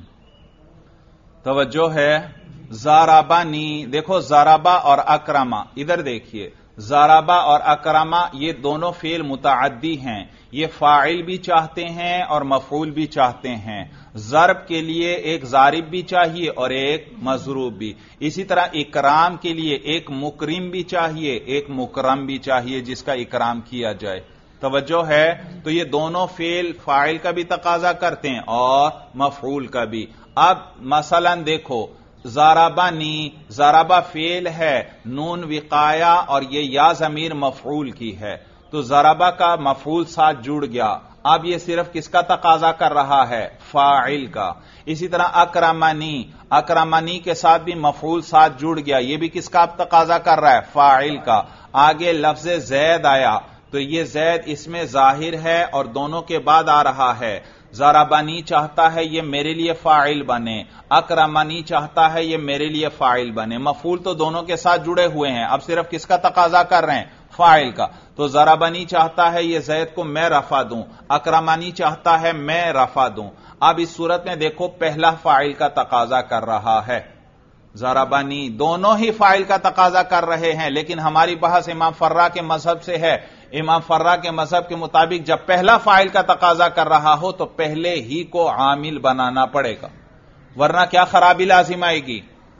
توجہ ہے؟ ضربنی دیکھو ضربا اور اکرما ادھر دیکھیے. ضربا اور اکرما یہ دونوں فعل متعدی ہیں. یہ فاعل بھی چاہتے ہیں اور مفعول بھی چاہتے ہیں. ضرب کے لیے ایک ضارب بھی چاہیے اور ایک مضروب بھی. اسی طرح اکرام کے لیے ایک مکرم بھی چاہیے ایک مکرم بھی چاہیے جس کا اکرام کیا جائے. توجہ ہے؟ تو یہ دونوں فعل فاعل کا بھی تقاضا کرتے ہیں اور مفعول کا بھی. اب مثلا دیکھو ضربنی ضربہ فعل ہے نون وقایا اور یہ یا ضمیر مفعول کی ہے تو ضربہ کا مفعول ساتھ جڑ گیا. اب یہ صرف کس کا تقاضا کر رہا ہے؟ فاعل کا. اسی طرح اکرمنی اکرمنی کے ساتھ بھی مفعول ساتھ جڑ گیا یہ بھی کس کا تقاضا کر رہا ہے؟ فاعل کا. آگے لفظ زید آیا تو یہ زید اس میں ظاہر ہے اور دونوں کے بعد آ رہا ہے. ضربنی چاہتا ہے یہ میرے لیے فاعل بنے اکرمنی چاہتا ہے یہ میرے لیے فاعل بنے. مفعول تو دونوں کے ساتھ جڑے ہوئے ہیں اب صرف کس کا تقاضا کر رہے ہیں؟ فاعل کا. تو ضربنی چاہتا ہے یہ زید کو میں رفع دوں اکرمنی چاہتا ہے میں رفع دوں. اب اس صورت میں دیکھو پہلا فاعل کا تقاضا کر رہا ہے ضربنی. دونوں ہی فاعل کا تقاضا کر رہے ہیں لیکن ہماری بحث امام فرا کے مذہب سے ہے. امام فرا کے مذہب کے مطابق جب پہلا فاعل کا تقاضا کر رہا ہو تو پہلے ہی کو عامل بنانا پڑے گا ورنہ کیا خرابی لازم آئے گی؟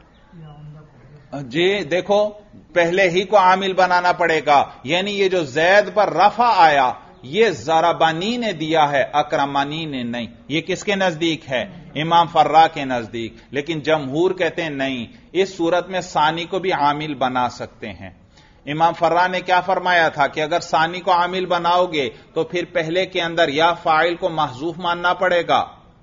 جی دیکھو پہلے ہی کو عامل بنانا پڑے گا. یعنی یہ جو زید پر رفع آیا یہ ضربنی نے دیا ہے اکرمنی نے نہیں. یہ کس کے نزدیک ہے؟ امام فرا کے نزدیک. لیکن جمہور کہتے ہیں نہیں اس صورت میں ثانی کو بھی عامل بنا سکتے ہیں. امام فرا نے کیا فرمایا تھا کہ اگر ثانی کو عامل بناؤ گے تو پھر پہلے کے اندر یا فاعل کو محذوف ماننا پڑے گا.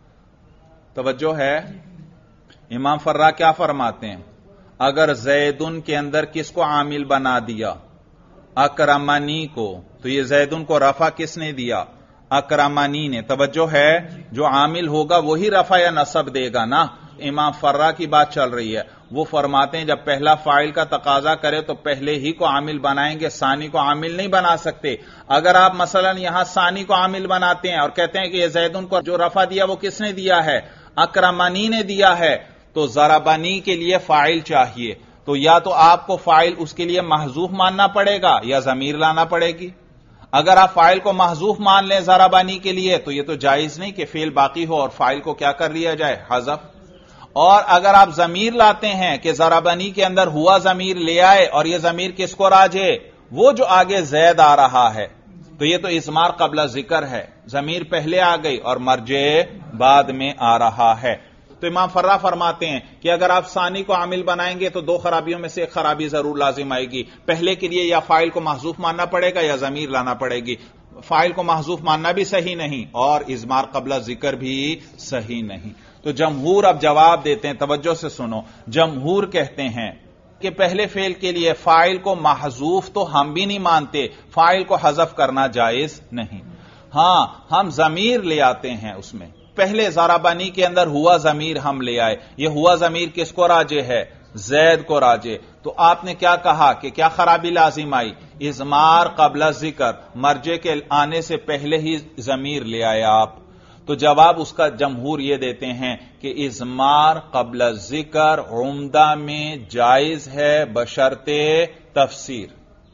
توجہ ہے؟ امام فرا کیا فرماتے ہیں اگر زیدن کے اندر کس کو عامل بنا دیا؟ اکرمنی کو. تو یہ زیدن کو رفع کس نے دیا؟ اکرمنی نے. توجہ ہے؟ جو عامل ہوگا وہی رفع یا نصب دے گا نا. امام فرا کی بات چل رہی ہے. وہ فرماتے ہیں جب پہلا فاعل کا تقاضا کرے تو پہلے ہی کو عامل بنائیں گے ثانی کو عامل نہیں بنا سکتے. اگر آپ مثلا یہاں ثانی کو عامل بناتے ہیں اور کہتے ہیں کہ یہ زیدن کو جو رفع دیا وہ کس نے دیا ہے؟ اکرمنی نے دیا ہے تو ضربنی کے لیے فاعل چاہیے. تو یا تو آپ کو فاعل اس کے لیے محذوف ماننا پڑے گا یا ضمیر لانا پڑے گی. اگر آپ فاعل کو محذوف مان لیں ضربنی کے لیے تو یہ تو جائز نہیں کہ فعل باقی ہو اور فاعل کو کیا کر لیا جائے؟ حذف. اور اگر آپ ضمیر لاتے ہیں کہ ضربنی کے اندر ہوا ضمیر لے آئے اور یہ ضمیر کس کو راجے؟ وہ جو آگے زید آ رہا ہے تو یہ تو اضمار قبل ذکر ہے. ضمیر پہلے آ گئی اور مرجع بعد میں آ رہا ہے. تو امام فرا فرماتے ہیں کہ اگر آپ ثانی کو عامل بنائیں گے تو دو خرابیوں میں سے ایک خرابی ضرور لازم آئے گی. پہلے کے لیے یا فاعل کو محذوف ماننا پڑے گا یا ضمیر لانا پڑے گی. فاعل کو محذوف ماننا بھی صحیح نہیں اور اضمار قبل ذکر بھی صحیح نہیں. تو جمہور اب جواب دیتے ہیں توجہ سے سنو. جمہور کہتے ہیں کہ پہلے فعل کے لیے فاعل کو محذوف تو ہم بھی نہیں مانتے فاعل کو حذف کرنا جائز نہیں. ہاں ہم ضمیر لے آتے ہیں اس میں. پہلے ضربنی کے اندر ہوا ضمیر ہم لے آئے. یہ ہوا ضمیر کس کو راجع ہے؟ زید کو راجع. تو آپ نے کیا کہا کہ کیا خرابی لازم آئی؟ اضمار قبل ذکر مرجع کے آنے سے پہلے ہی ضمیر لے آئے آپ. تو جواب اس کا جمہور یہ دیتے ہیں کہ اضمار قبل ذکر عمدہ میں جائز ہے بشرط تفسیر.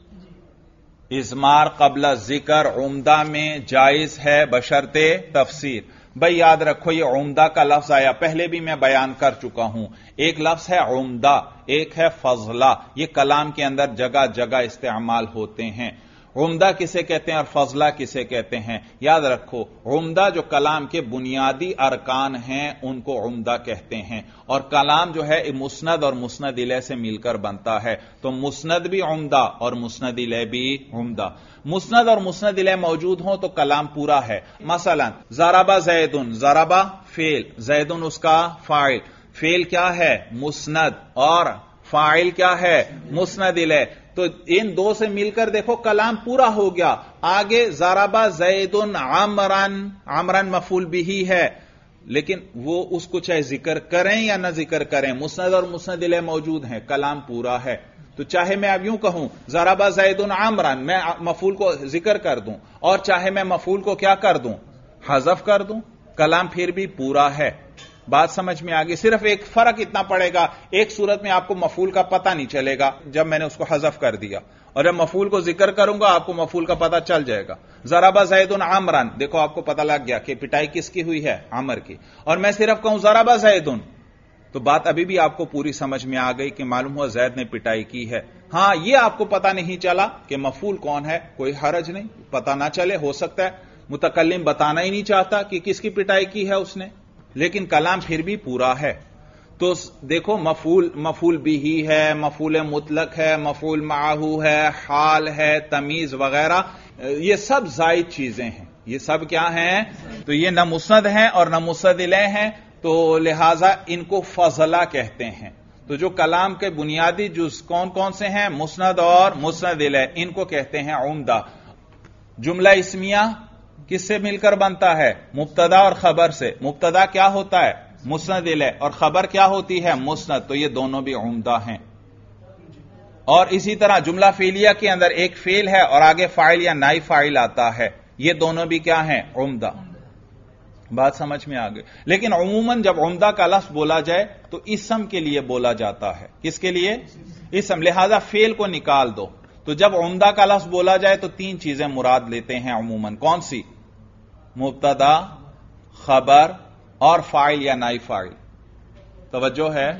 اضمار قبل ذکر عمدہ میں جائز ہے بشرط تفسیر. بھائی یاد رکھو یہ عمدہ کا لفظ آیا پہلے بھی میں بیان کر چکا ہوں. ایک لفظ ہے عمدہ ایک ہے فضلہ. یہ کلام کے اندر جگہ جگہ استعمال ہوتے ہیں. عمدہ کسے کہتے ہیں اور فضلہ کسے کہتے ہیں؟ یاد رکھو عمدہ جو کلام کے بنیادی ارکان ہیں ان کو عمدہ کہتے ہیں اور کلام جو ہے مسند اور مسند الیہ سے مل کر بنتا ہے. تو مسند بھی عمدہ اور مسند الیہ بھی عمدہ. مسند اور مسند الیہ موجود ہوں تو کلام پورا ہے. مثلا ضربہ زیدن ضربہ فعل زیدن اس کا فاعل. فعل کیا ہے؟ مسند اور فاعل کیا ہے؟ مسند الیہ. تو ان دو سے مل کر دیکھو کلام پورا ہو گیا. آگے ضربا زید عمرن، عمرن مفعول بھی ہے، لیکن وہ اس کو چاہے ذکر کریں یا نہ ذکر کریں، مسند اور مسند الیہ موجود ہیں، کلام پورا ہے. تو چاہے میں اب یوں کہوں ضربا زید عمرن، میں مفعول کو ذکر کر دوں، اور چاہے میں مفعول کو کیا کر دوں؟ حذف کر دوں، کلام پھر بھی پورا ہے. بات سمجھ میں آگے؟ صرف ایک فرق اتنا پڑے گا، ایک صورت میں آپ کو مفعول کا پتہ نہیں چلے گا جب میں نے اس کو حذف کر دیا، اور جب مفعول کو ذکر کروں گا آپ کو مفعول کا پتہ چل جائے گا. ضربا زید عمرن، دیکھو آپ کو پتہ لگ گیا کہ پٹائی کس کی ہوئی ہے؟ عمر کی. اور میں صرف کہوں ضربا زید، تو بات ابھی بھی آپ کو پوری سمجھ میں آ گئی کہ معلوم ہوا زید نے پٹائی کی ہے. ہاں یہ آپ کو پتہ نہیں چلا کہ مفعول کون ہے، کوئی حرج نہیں، پتہ نہ چلے، ہو سکتا ہے متکلم بتانا ہی نہیں چاہتا کہ کس کی پٹائی کی ہے اس نے، لیکن کلام پھر بھی پورا ہے. تو دیکھو مفعول مفعول بھی ہے، مفعول مطلق ہے، مفعول معہو ہے، حال ہے، تمیز وغیرہ، یہ سب زائد چیزیں ہیں. یہ سب کیا ہیں؟ تو یہ نہ مسند ہیں اور نہ مسند الیہ ہیں، تو لہذا ان کو فضلہ کہتے ہیں. تو جو کلام کے بنیادی جز کون کون سے ہیں؟ مسند اور مسند الیہ، ان کو کہتے ہیں عمدہ. جملہ اسمیہ کس سے مل کر بنتا ہے؟ مبتدا اور خبر سے. مبتدا کیا ہوتا ہے؟ مسند الیہ، اور خبر کیا ہوتی ہے؟ مسند. تو یہ دونوں بھی عمدہ ہیں. اور اسی طرح جملہ فعلیہ کے اندر ایک فعل ہے اور آگے فاعل یا نائب فاعل آتا ہے، یہ دونوں بھی کیا ہیں؟ عمدہ. بات سمجھ میں آ گئی؟ لیکن عموماً جب عمدہ کا لفظ بولا جائے تو اسم کے لیے بولا جاتا ہے. کس کے لیے؟ اسم. لہذا فعل کو نکال دو. تو جب عمدہ کا لفظ بولا جائے تو تین چیزیں مراد لیتے ہیں عموماً. کون سی؟ مبتدا، خبر اور فاعل یا نائب فاعل. توجہ ہے؟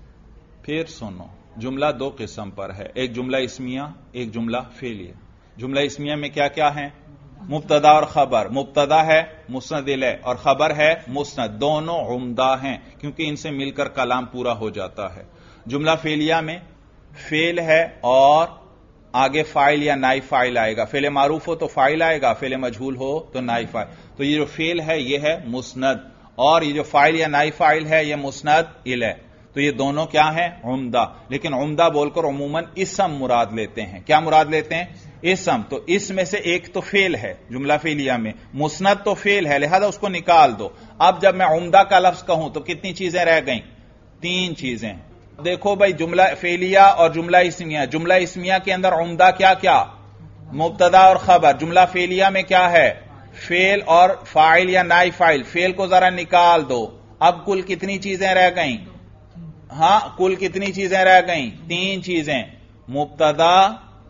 پھر سنو، جملہ دو قسم پر ہے، ایک جملہ اسمیہ، ایک جملہ فعلیہ. جملہ اسمیہ میں کیا کیا ہے؟ مبتدا اور خبر. مبتدا ہے مسند الیہ اور خبر ہے مسند، دونوں عمدہ ہیں کیونکہ ان سے مل کر کلام پورا ہو جاتا ہے. جملہ فعلیہ میں فعل ہے اور آگے فاعل یا نائب فاعل آئے گا. فعل معروف ہو تو فاعل آئے گا، فعل مجہول ہو تو نائب فاعل. تو یہ جو فعل ہے یہ ہے مسند، اور یہ جو فاعل یا نائب فاعل ہے یہ مسند الیہ. تو یہ دونوں کیا ہیں؟ عمدہ. لیکن عمدہ بول کر عموماً اسم مراد لیتے ہیں. کیا مراد لیتے ہیں؟ اسم. تو اس میں سے ایک تو فعل ہے جملہ فعلیہ میں، مسند تو فعل ہے، لہذا اس کو نکال دو. اب جب میں عمدہ کا لفظ کہوں تو کتنی چیزیں رہ گئیں؟ تین چیزیں. دیکھو بھائی، جملہ فعلیہ اور جملہ اسمیہ. جملہ اسمیہ کے اندر عمدہ کیا کیا؟ مبتدا اور خبر. جملہ فعلیہ میں کیا ہے؟ فعل اور فاعل یا نائب فاعل. فعل کو ذرا نکال دو. اب کل کتنی چیزیں رہ گئیں؟ ہاں کل کتنی چیزیں رہ گئیں؟ تین چیزیں، مبتدا،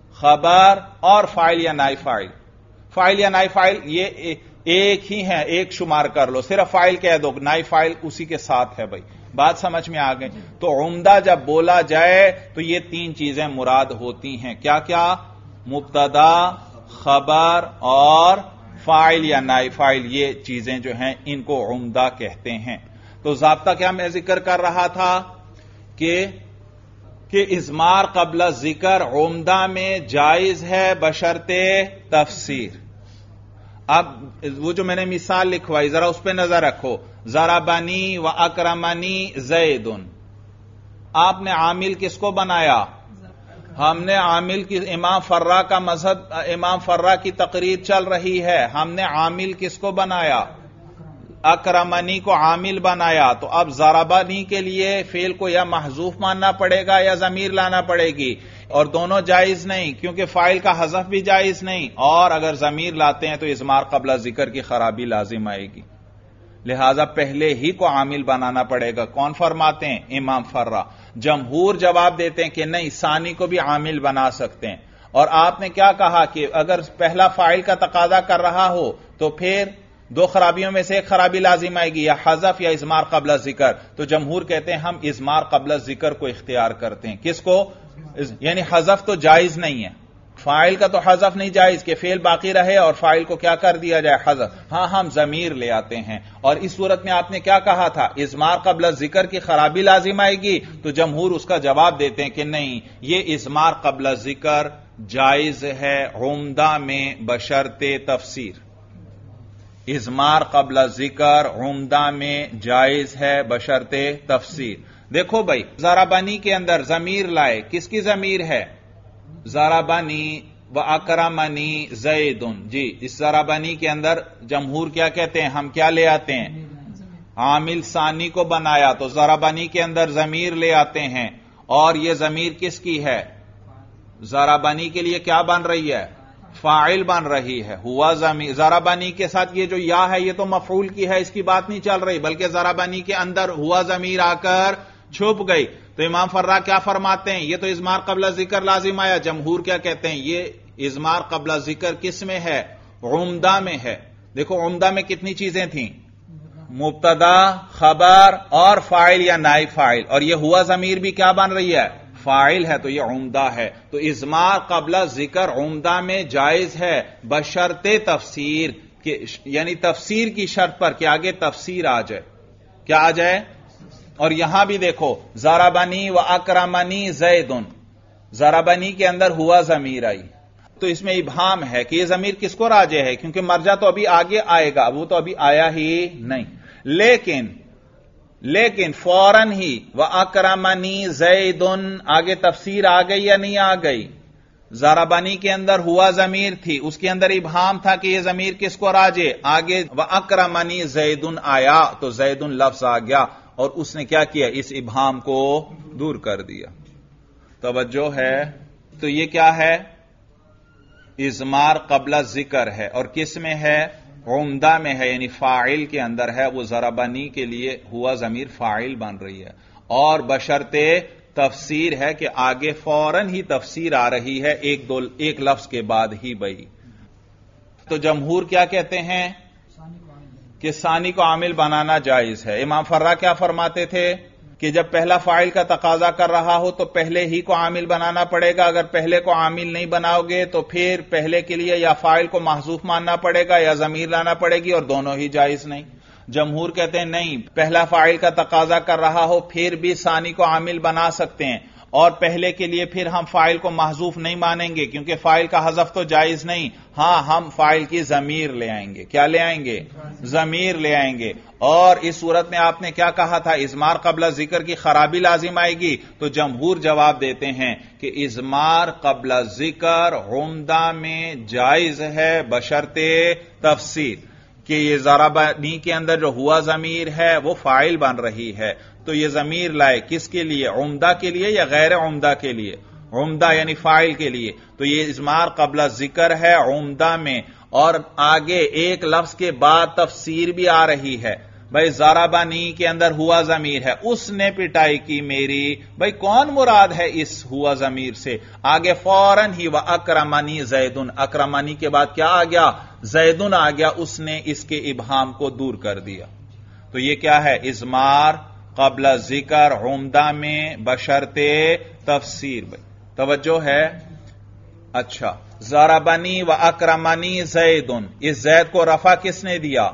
خبر اور فاعل یا نائب فاعل. فاعل یا نائب فاعل یہ ایک ہی ہے، ایک شمار کر لو، صرف فاعل کہہ دو، نائب فاعل اسی کے ساتھ ہے. بھائی بات سمجھ میں آ گئی؟ تو عمدہ جب بولا جائے تو یہ تین چیزیں مراد ہوتی ہیں. کیا کیا؟ مبتدا، خبر اور فاعل یا نائب فاعل. یہ چیزیں جو ہیں ان کو عمدہ کہتے ہیں. تو ضابطہ کیا میں ذکر کر رہا تھا کہ کہ اضمار قبل ذکر عمدہ میں جائز ہے بشرط تفسیر. اب وہ جو میں نے مثال لکھوائی ذرا اس پہ نظر رکھو. ضربنی و اکرمنی زید. آپ نے عامل کس کو بنایا؟ ہم نے عامل کی، امام فرا کا مذہب، امام فرا کی تقریر چل رہی ہے، ہم نے عامل کس کو بنایا؟ اکرمنی کو عامل بنایا. تو اب ضربنی کے لیے فعل کو یا محذوف ماننا پڑے گا یا ضمیر لانا پڑے گی، اور دونوں جائز نہیں کیونکہ فاعل کا حذف بھی جائز نہیں، اور اگر ضمیر لاتے ہیں تو اضمار قبل ذکر کی خرابی لازم آئے گی. لہذا پہلے ہی کو عامل بنانا پڑے گا. کون فرماتے ہیں؟ امام فرا. جمہور جواب دیتے ہیں کہ نہیں، ثانی کو بھی عامل بنا سکتے ہیں. اور آپ نے کیا کہا کہ اگر پہلا فاعل کا تقاضا کر رہا ہو تو پھر دو خرابیوں میں سے ایک خرابی لازم آئے گی، یا حذف یا اضمار قبل ذکر. تو جمہور کہتے ہیں ہم اضمار قبل ذکر کو اختیار کرتے ہیں. کس کو؟ یعنی حذف تو جائز نہیں ہے، فاعل کا تو حذف نہیں جائز کہ فعل باقی رہے اور فاعل کو کیا کر دیا جائے؟ حذف. ہاں ہم ضمیر لے آتے ہیں. اور اس صورت میں آپ نے کیا کہا تھا؟ اضمار قبل ذکر کی خرابی لازم آئے گی. تو جمہور اس کا جواب دیتے ہیں کہ نہیں، یہ اضمار قبل ذکر جائز ہے عمدہ میں بشرط تفسیر. اضمار قبل ذکر عمدہ میں جائز ہے بشرط تفسیر. دیکھو بھائی ضربنی کے اندر ضمیر لائے، کس کی ضمیر ہے؟ ضربنی و اکرمنی زیدن. جی اس ضربنی کے اندر جمہور کیا کہتے ہیں؟ ہم کیا لے آتے ہیں؟ عامل ثانی کو بنایا تو ضربنی کے اندر ضمیر لے آتے ہیں، اور یہ ضمیر کس کی ہے؟ ضربنی کے لیے کیا بن رہی ہے؟ فاعل بن رہی ہے. ہوا ضمیر ضربنی کے ساتھ یہ جو یا ہے یہ تو مفعول کی ہے، اس کی بات نہیں چل رہی، بلکہ ضربنی کے اندر ہوا ضمیر آ کر چھپ گئی. تو امام فرا کیا فرماتے ہیں؟ یہ تو اضمار قبل ذکر لازم آیا. جمہور کیا کہتے ہیں؟ یہ اضمار قبل ذکر کس میں ہے؟ عمدہ میں ہے. دیکھو عمدہ میں کتنی چیزیں تھیں؟ مبتدا، خبر اور فاعل یا نائب فاعل، اور یہ ہوا ضمیر بھی کیا بن رہی ہے؟ فاعل ہے. تو یہ عمدہ ہے. تو اضمار قبل ذکر عمدہ میں جائز ہے بشرط تفسیر کہ یعنی تفسیر کی شرط پر کہ آگے تفسیر آ جائے. کیا آ جائے؟ اور یہاں بھی دیکھو ضربنی و اکرمنی زیدن، ضربنی کے اندر ہوا ضمیر آئی تو اس میں ابہام ہے کہ یہ ضمیر کس کو راجع ہے، کیونکہ مرجع تو ابھی آگے آئے گا، وہ تو ابھی آیا ہی نہیں. لیکن لیکن فوراً ہی و اکرمنی زیدن آگے تفسیر آ گئی یا نہیں آ گئی؟ ضربنی کے اندر ہوا ضمیر تھی، اس کے اندر ابہام تھا کہ یہ ضمیر کس کو راجع، آگے و اکرمنی زیدن آیا تو زیدن لفظ آ گیا اور اس نے کیا کیا؟ اس ابہام کو دور کر دیا. توجہ ہے؟ تو یہ کیا ہے؟ اضمار قبل ذکر ہے، اور کس میں ہے؟ عمدہ میں ہے، یعنی فاعل کے اندر ہے. وہ ضربنی کے لیے ہوا ضمیر فاعل بن رہی ہے، اور بشرط تفسیر ہے کہ آگے فوراً ہی تفسیر آ رہی ہے ایک دو ایک لفظ کے بعد ہی. بھائی تو جمہور کیا کہتے ہیں؟ کہ ثانی کو عامل بنانا جائز ہے. امام فرا کیا فرماتے تھے کہ جب پہلا فاعل کا تقاضا کر رہا ہو تو پہلے ہی کو عامل بنانا پڑے گا. اگر پہلے کو عامل نہیں بناؤ گے تو پھر پہلے کے لیے یا فاعل کو محذوف ماننا پڑے گا یا ضمیر لانا پڑے گی، اور دونوں ہی جائز نہیں. جمہور کہتے ہیں نہیں، پہلا فاعل کا تقاضا کر رہا ہو پھر بھی ثانی کو عامل بنا سکتے ہیں، اور پہلے کے لیے پھر ہم فاعل کو محذوف نہیں مانیں گے کیونکہ فاعل کا حذف تو جائز نہیں. ہاں ہم فاعل کی ضمیر لے آئیں گے. کیا لے آئیں گے؟ ضمیر لے آئیں گے. اور اس صورت میں آپ نے کیا کہا تھا؟ اضمار قبل ذکر کی خرابی لازم آئے گی. تو جمہور جواب دیتے ہیں کہ اضمار قبل ذکر عمدہ میں جائز ہے بشرط تفسیر کہ یہ ضربنی کے اندر جو ہوا ضمیر ہے وہ فاعل بن رہی ہے. تو یہ ضمیر لائے کس کے لیے؟ عمدہ کے لیے یا غیر عمدہ کے لیے؟ عمدہ یعنی فاعل کے لیے. تو یہ اضمار قبل ذکر ہے عمدہ میں، اور آگے ایک لفظ کے بعد تفسیر بھی آ رہی ہے. بھائی ضربنی کے اندر ہوا ضمیر ہے، اس نے پٹائی کی میری. بھائی کون مراد ہے اس ہوا ضمیر سے؟ آگے فوراً ہی و اکرمنی زیدن، اکرمنی کے بعد کیا آ گیا؟ زیدن آ گیا. اس نے اس کے ابہام کو دور کر دیا. تو یہ کیا ہے؟ اضمار قبل ذکر عمدہ میں بشرط تفسیر. بھائی توجہ ہے؟ اچھا، ضربنی و اکرمنی زیدن، اس زید کو رفع کس نے دیا؟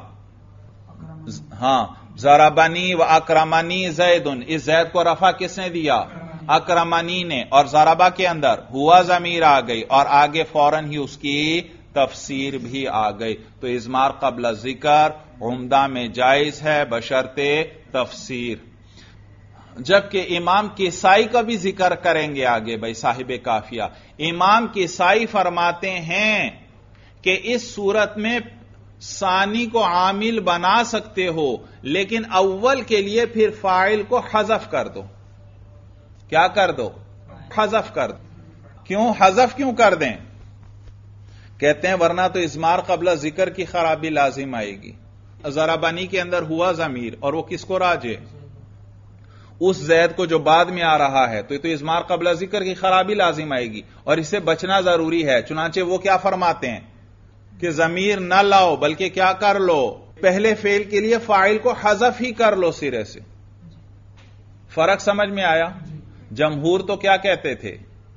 ہاں، ضربنی و اکرمنی زیدن، اس زید کو رفع کس نے دیا؟ اکرمنی نے. اور ضربہ کے اندر ہوا ضمیر آ گئی اور آگے فوراً ہی اس کی تفسیر بھی آ گئی. تو اضمار قبل ذکر عمدہ میں جائز ہے بشرط تفسیر. جبکہ امام کسائی کا بھی ذکر کریں گے آگے بھائی صاحب کافیہ. امام کسائی فرماتے ہیں کہ اس صورت میں ثانی کو عامل بنا سکتے ہو، لیکن اول کے لیے پھر فاعل کو حذف کر دو. کیا کر دو؟ حذف کر دو. کیوں حذف کیوں کر دیں؟ کہتے ہیں ورنہ تو اضمار قبل ذکر کی خرابی لازم آئے گی. ضربنی کے اندر ہوا ضمیر اور وہ کس کو راجع؟ اس زید کو جو بعد میں آ رہا ہے. تو یہ تو اضمار قبل ذکر کی خرابی لازم آئے گی اور اس سے بچنا ضروری ہے. چنانچہ وہ کیا فرماتے ہیں کہ ضمیر نہ لاؤ بلکہ کیا کر لو؟ پہلے فعل کے لیے فاعل کو حذف ہی کر لو سرے سے. فرق سمجھ میں آیا؟ جمہور تو کیا کہتے تھے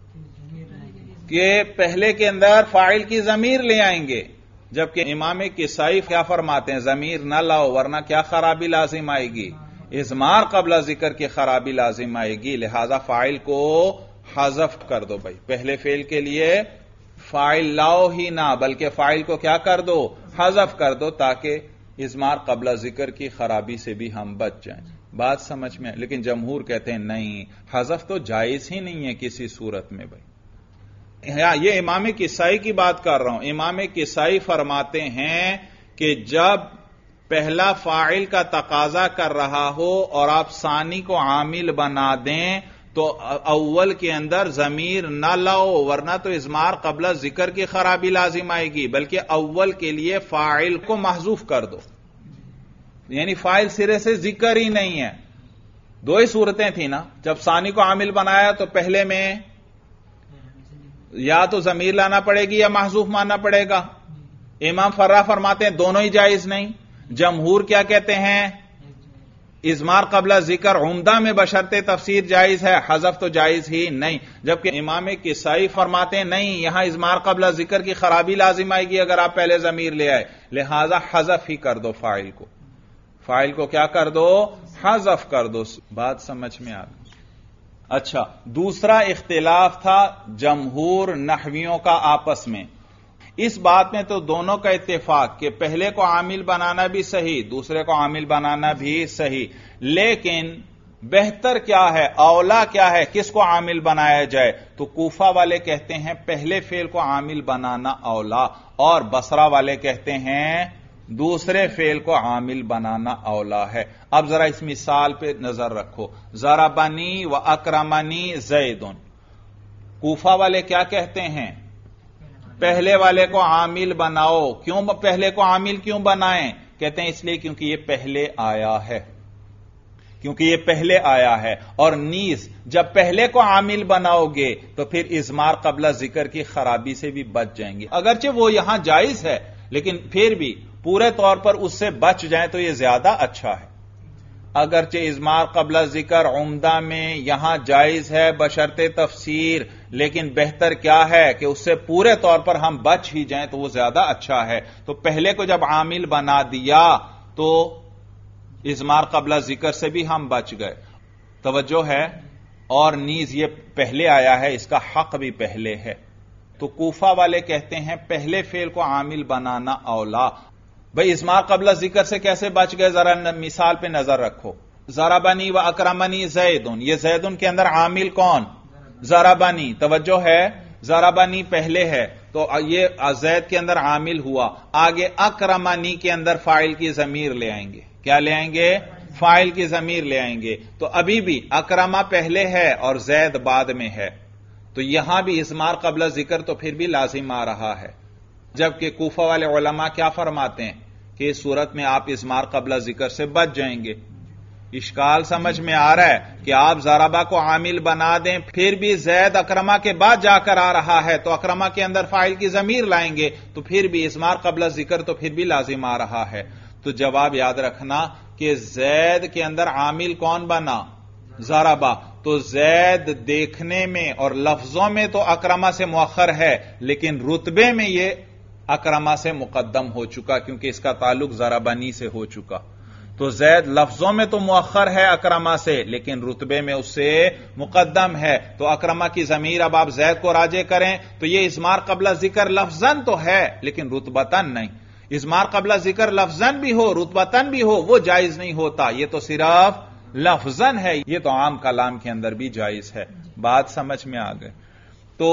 کہ پہلے کے اندر فاعل کی ضمیر لے آئیں گے، جبکہ امام کسائی کیا فرماتے ہیں؟ ضمیر نہ لاؤ ورنہ کیا خرابی لازم آئے گی؟ اضمار قبل ذکر کی خرابی لازم آئے گی. لہذا فاعل کو حذف کر دو. بھائی پہلے فعل کے لیے فاعل لاؤ ہی نہ بلکہ فاعل کو کیا کر دو؟ حذف کر دو، تاکہ اضمار قبل ذکر کی خرابی سے بھی ہم بچ جائیں. بات سمجھ میں، لیکن جمہور کہتے ہیں نہیں، حذف تو جائز ہی نہیں ہے کسی صورت میں بھائی۔ یہ امام کسائی کی بات کر رہا ہوں، امام کسائی فرماتے ہیں کہ جب پہلا فاعل کا تقاضا کر رہا ہو اور آپ ثانی کو عامل بنا دیں تو اول کے اندر ضمیر نہ لاؤ، ورنہ تو اضمار قبل ذکر کی خرابی لازم آئے گی، بلکہ اول کے لیے فاعل کو محذوف کر دو، یعنی فاعل سرے سے ذکر ہی نہیں ہے۔ دو ہی صورتیں تھیں نا، جب ثانی کو عامل بنایا تو پہلے میں یا تو ضمیر لانا پڑے گی یا محذوف ماننا پڑے گا۔ امام فرا فرماتے ہیں دونوں ہی جائز نہیں۔ جمہور کیا کہتے ہیں؟ اضمار قبل ذکر عمدہ میں بشرطِ تفسیر جائز ہے، حذف تو جائز ہی نہیں، جبکہ امام کسائی فرماتے ہیں نہیں، یہاں اضمار قبل ذکر کی خرابی لازم آئے گی اگر آپ پہلے ضمیر لے آئے، لہذا حذف ہی کر دو، فاعل کو فاعل کو کیا کر دو؟ حذف کر دو۔ بات سمجھ میں آ گئی؟ اچھا، دوسرا اختلاف تھا جمہور نحویوں کا آپس میں، اس بات میں تو دونوں کا اتفاق کہ پہلے کو عامل بنانا بھی صحیح، دوسرے کو عامل بنانا بھی صحیح، لیکن بہتر کیا ہے، اولا کیا ہے، کس کو عامل بنایا جائے؟ تو کوفہ والے کہتے ہیں پہلے فعل کو عامل بنانا اولا، اور بصرہ والے کہتے ہیں دوسرے فعل کو عامل بنانا اولا ہے۔ اب ذرا اس مثال پہ نظر رکھو، ضربنی و اکرمنی زیدن، کوفہ والے کیا کہتے ہیں؟ پہلے والے کو عامل بناؤ۔ کیوں پہلے کو عامل کیوں بنائیں؟ کہتے ہیں اس لیے کیونکہ یہ پہلے آیا ہے، کیونکہ یہ پہلے آیا ہے، اور نیز جب پہلے کو عامل بناؤ گے تو پھر اضمار قبل ذکر کی خرابی سے بھی بچ جائیں گے، اگرچہ وہ یہاں جائز ہے لیکن پھر بھی پورے طور پر اس سے بچ جائیں تو یہ زیادہ اچھا ہے۔ اگرچہ اضمار قبل ذکر عمدہ میں یہاں جائز ہے بشرطِ تفسیر، لیکن بہتر کیا ہے کہ اس سے پورے طور پر ہم بچ ہی جائیں تو وہ زیادہ اچھا ہے۔ تو پہلے کو جب عامل بنا دیا تو اضمار قبل ذکر سے بھی ہم بچ گئے، توجہ ہے، اور نیز یہ پہلے آیا ہے، اس کا حق بھی پہلے ہے۔ تو کوفہ والے کہتے ہیں پہلے فعل کو عامل بنانا اولا۔ بھئی اضمار قبل ذکر سے کیسے بچ گئے؟ ذرا مثال پہ نظر رکھو، ضربنی و اکرمنی زیدن، یہ زیدن کے اندر عامل کون؟ ضربنی، توجہ ہے، ضربنی پہلے ہے تو یہ زید کے اندر عامل ہوا، آگے اکرمنی کے اندر فاعل کی ضمیر لے آئیں گے، کیا لے آئیں گے؟ فاعل کی ضمیر لے آئیں گے، تو ابھی بھی اکرما پہلے ہے اور زید بعد میں ہے، تو یہاں بھی اضمار قبل ذکر تو پھر بھی لازم آ رہا ہے، جبکہ کوفہ والے علماء کیا فرماتے ہیں کہ اس صورت میں آپ اضمار قبل ذکر سے بچ جائیں گے۔ اشکال سمجھ میں آ رہا ہے کہ آپ ضربہ کو عامل بنا دیں پھر بھی زید اکرما کے بعد جا کر آ رہا ہے تو اکرما کے اندر فاعل کی ضمیر لائیں گے تو پھر بھی اضمار قبل ذکر تو پھر بھی لازم آ رہا ہے۔ تو جواب یاد رکھنا کہ زید کے اندر عامل کون بنا؟ ضربہ، تو زید دیکھنے میں اور لفظوں میں تو اکرما سے مؤخر ہے لیکن رتبے میں یہ اکرما سے مقدم ہو چکا کیونکہ اس کا تعلق ضربنی سے ہو چکا۔ تو زید لفظوں میں تو مؤخر ہے اکرما سے لیکن رتبے میں اس سے مقدم ہے، تو اکرما کی ضمیر اب آپ زید کو راجع کریں تو یہ اضمار قبل ذکر لفظاً تو ہے لیکن رتبتاً نہیں۔ اضمار قبل ذکر لفظاً بھی ہو رتبتاً بھی ہو وہ جائز نہیں ہوتا، یہ تو صرف لفظاً ہے، یہ تو عام کلام کے اندر بھی جائز ہے۔ بات سمجھ میں آ گئے؟ تو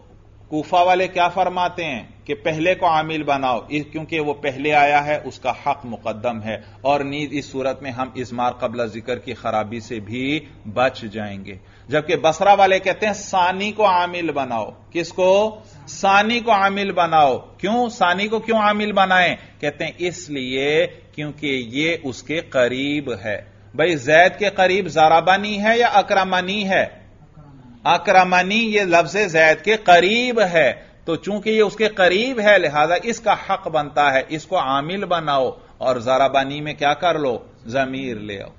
کوفہ والے کیا فرماتے ہیں کہ پہلے کو عامل بناؤ کیونکہ وہ پہلے آیا ہے، اس کا حق مقدم ہے، اور نیز اس صورت میں ہم اضمار قبل ذکر کی خرابی سے بھی بچ جائیں گے، جبکہ بصرہ والے کہتے ہیں ثانی کو عامل بناؤ۔ کس کو؟ ثانی کو عامل بناؤ۔ کیوں ثانی کو کیوں عامل بنائیں؟ کہتے ہیں اس لیے کیونکہ یہ اس کے قریب ہے۔ بھئی زید کے قریب ضربنی ہے یا اکرمنی ہے؟ اکرمنی، یہ لفظ زید کے قریب ہے، تو چونکہ یہ اس کے قریب ہے لہذا اس کا حق بنتا ہے اس کو عامل بناؤ اور ضربنی میں کیا کر لو؟ ضمیر لے آؤ۔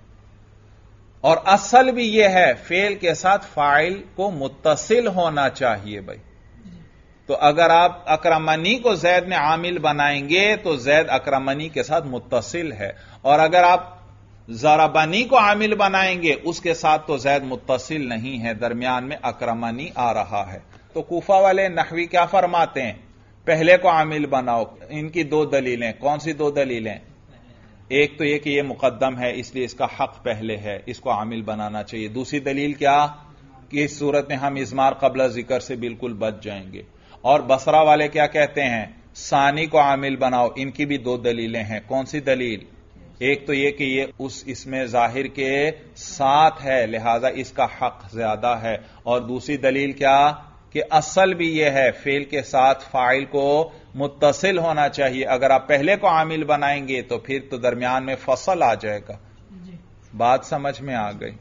اور اصل بھی یہ ہے فعل کے ساتھ فاعل کو متصل ہونا چاہیے بھائی، تو اگر آپ اکرمنی کو زید میں عامل بنائیں گے تو زید اکرمنی کے ساتھ متصل ہے، اور اگر آپ ضربنی کو عامل بنائیں گے اس کے ساتھ تو زید متصل نہیں ہے، درمیان میں اکرمنی آ رہا ہے۔ تو کوفہ والے نحوی کیا فرماتے ہیں؟ پہلے کو عامل بناؤ۔ ان کی دو دلیلیں، کون سی دو دلیلیں؟ ایک تو یہ کہ یہ مقدم ہے اس لیے اس کا حق پہلے ہے، اس کو عامل بنانا چاہیے. دوسری دلیل کیا کہ اس صورت میں ہم اضمار قبل ذکر سے بالکل بچ جائیں گے. اور بصرہ والے کیا کہتے ہیں؟ ثانی کو عامل بناؤ. ان کی بھی دو دلیلیں ہیں. کون سی دلیل؟ ایک تو یہ کہ یہ اس اس میں ظاہر کے ساتھ ہے لہذا اس کا حق زیادہ ہے، اور دوسری دلیل کیا کہ اصل بھی یہ ہے فعل کے ساتھ فاعل کو متصل ہونا چاہیے. اگر آپ پہلے کو عامل بنائیں گے تو پھر تو درمیان میں فصل آ جائے گا. بات سمجھ میں آ گئی؟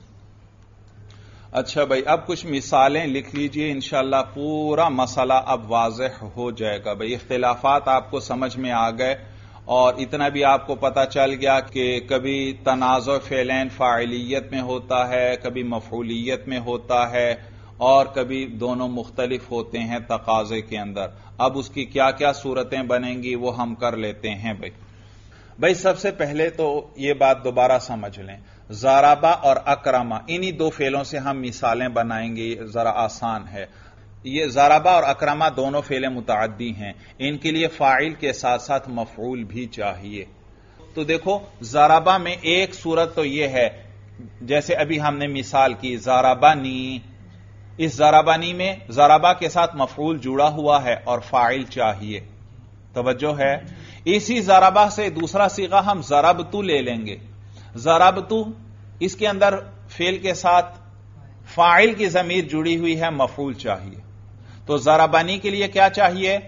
اچھا بھائی، اب کچھ مثالیں لکھ لیجئے، انشاءاللہ پورا مسئلہ اب واضح ہو جائے گا. بھائی اختلافات آپ کو سمجھ میں آ گئے، اور اتنا بھی آپ کو پتا چل گیا کہ کبھی تنازع فعلین فاعلیت میں ہوتا ہے، کبھی مفعولیت میں ہوتا ہے، اور کبھی دونوں مختلف ہوتے ہیں تقاضے کے اندر. اب اس کی کیا کیا صورتیں بنیں گی وہ ہم کر لیتے ہیں. بھائی بھائی سب سے پہلے تو یہ بات دوبارہ سمجھ لیں، ضربہ اور اکرما انہی دو فعلوں سے ہم مثالیں بنائیں گے، ذرا آسان ہے. یہ ضربہ اور اکرما دونوں فعل متعدی ہیں، ان کے لیے فاعل کے ساتھ ساتھ مفعول بھی چاہیے. تو دیکھو ضربہ میں ایک صورت تو یہ ہے جیسے ابھی ہم نے مثال کی ضربنی، اس ضربنی میں ضربہ کے ساتھ مفعول جڑا ہوا ہے اور فاعل چاہیے. توجہ ہے؟ اسی ضربہ سے دوسرا صیغہ ہم ضربتو لے لیں گے. ضربتو اس کے اندر فعل کے ساتھ فاعل کی ضمیر جڑی ہوئی ہے، مفعول چاہیے. تو ضربنی کے لیے کیا چاہیے؟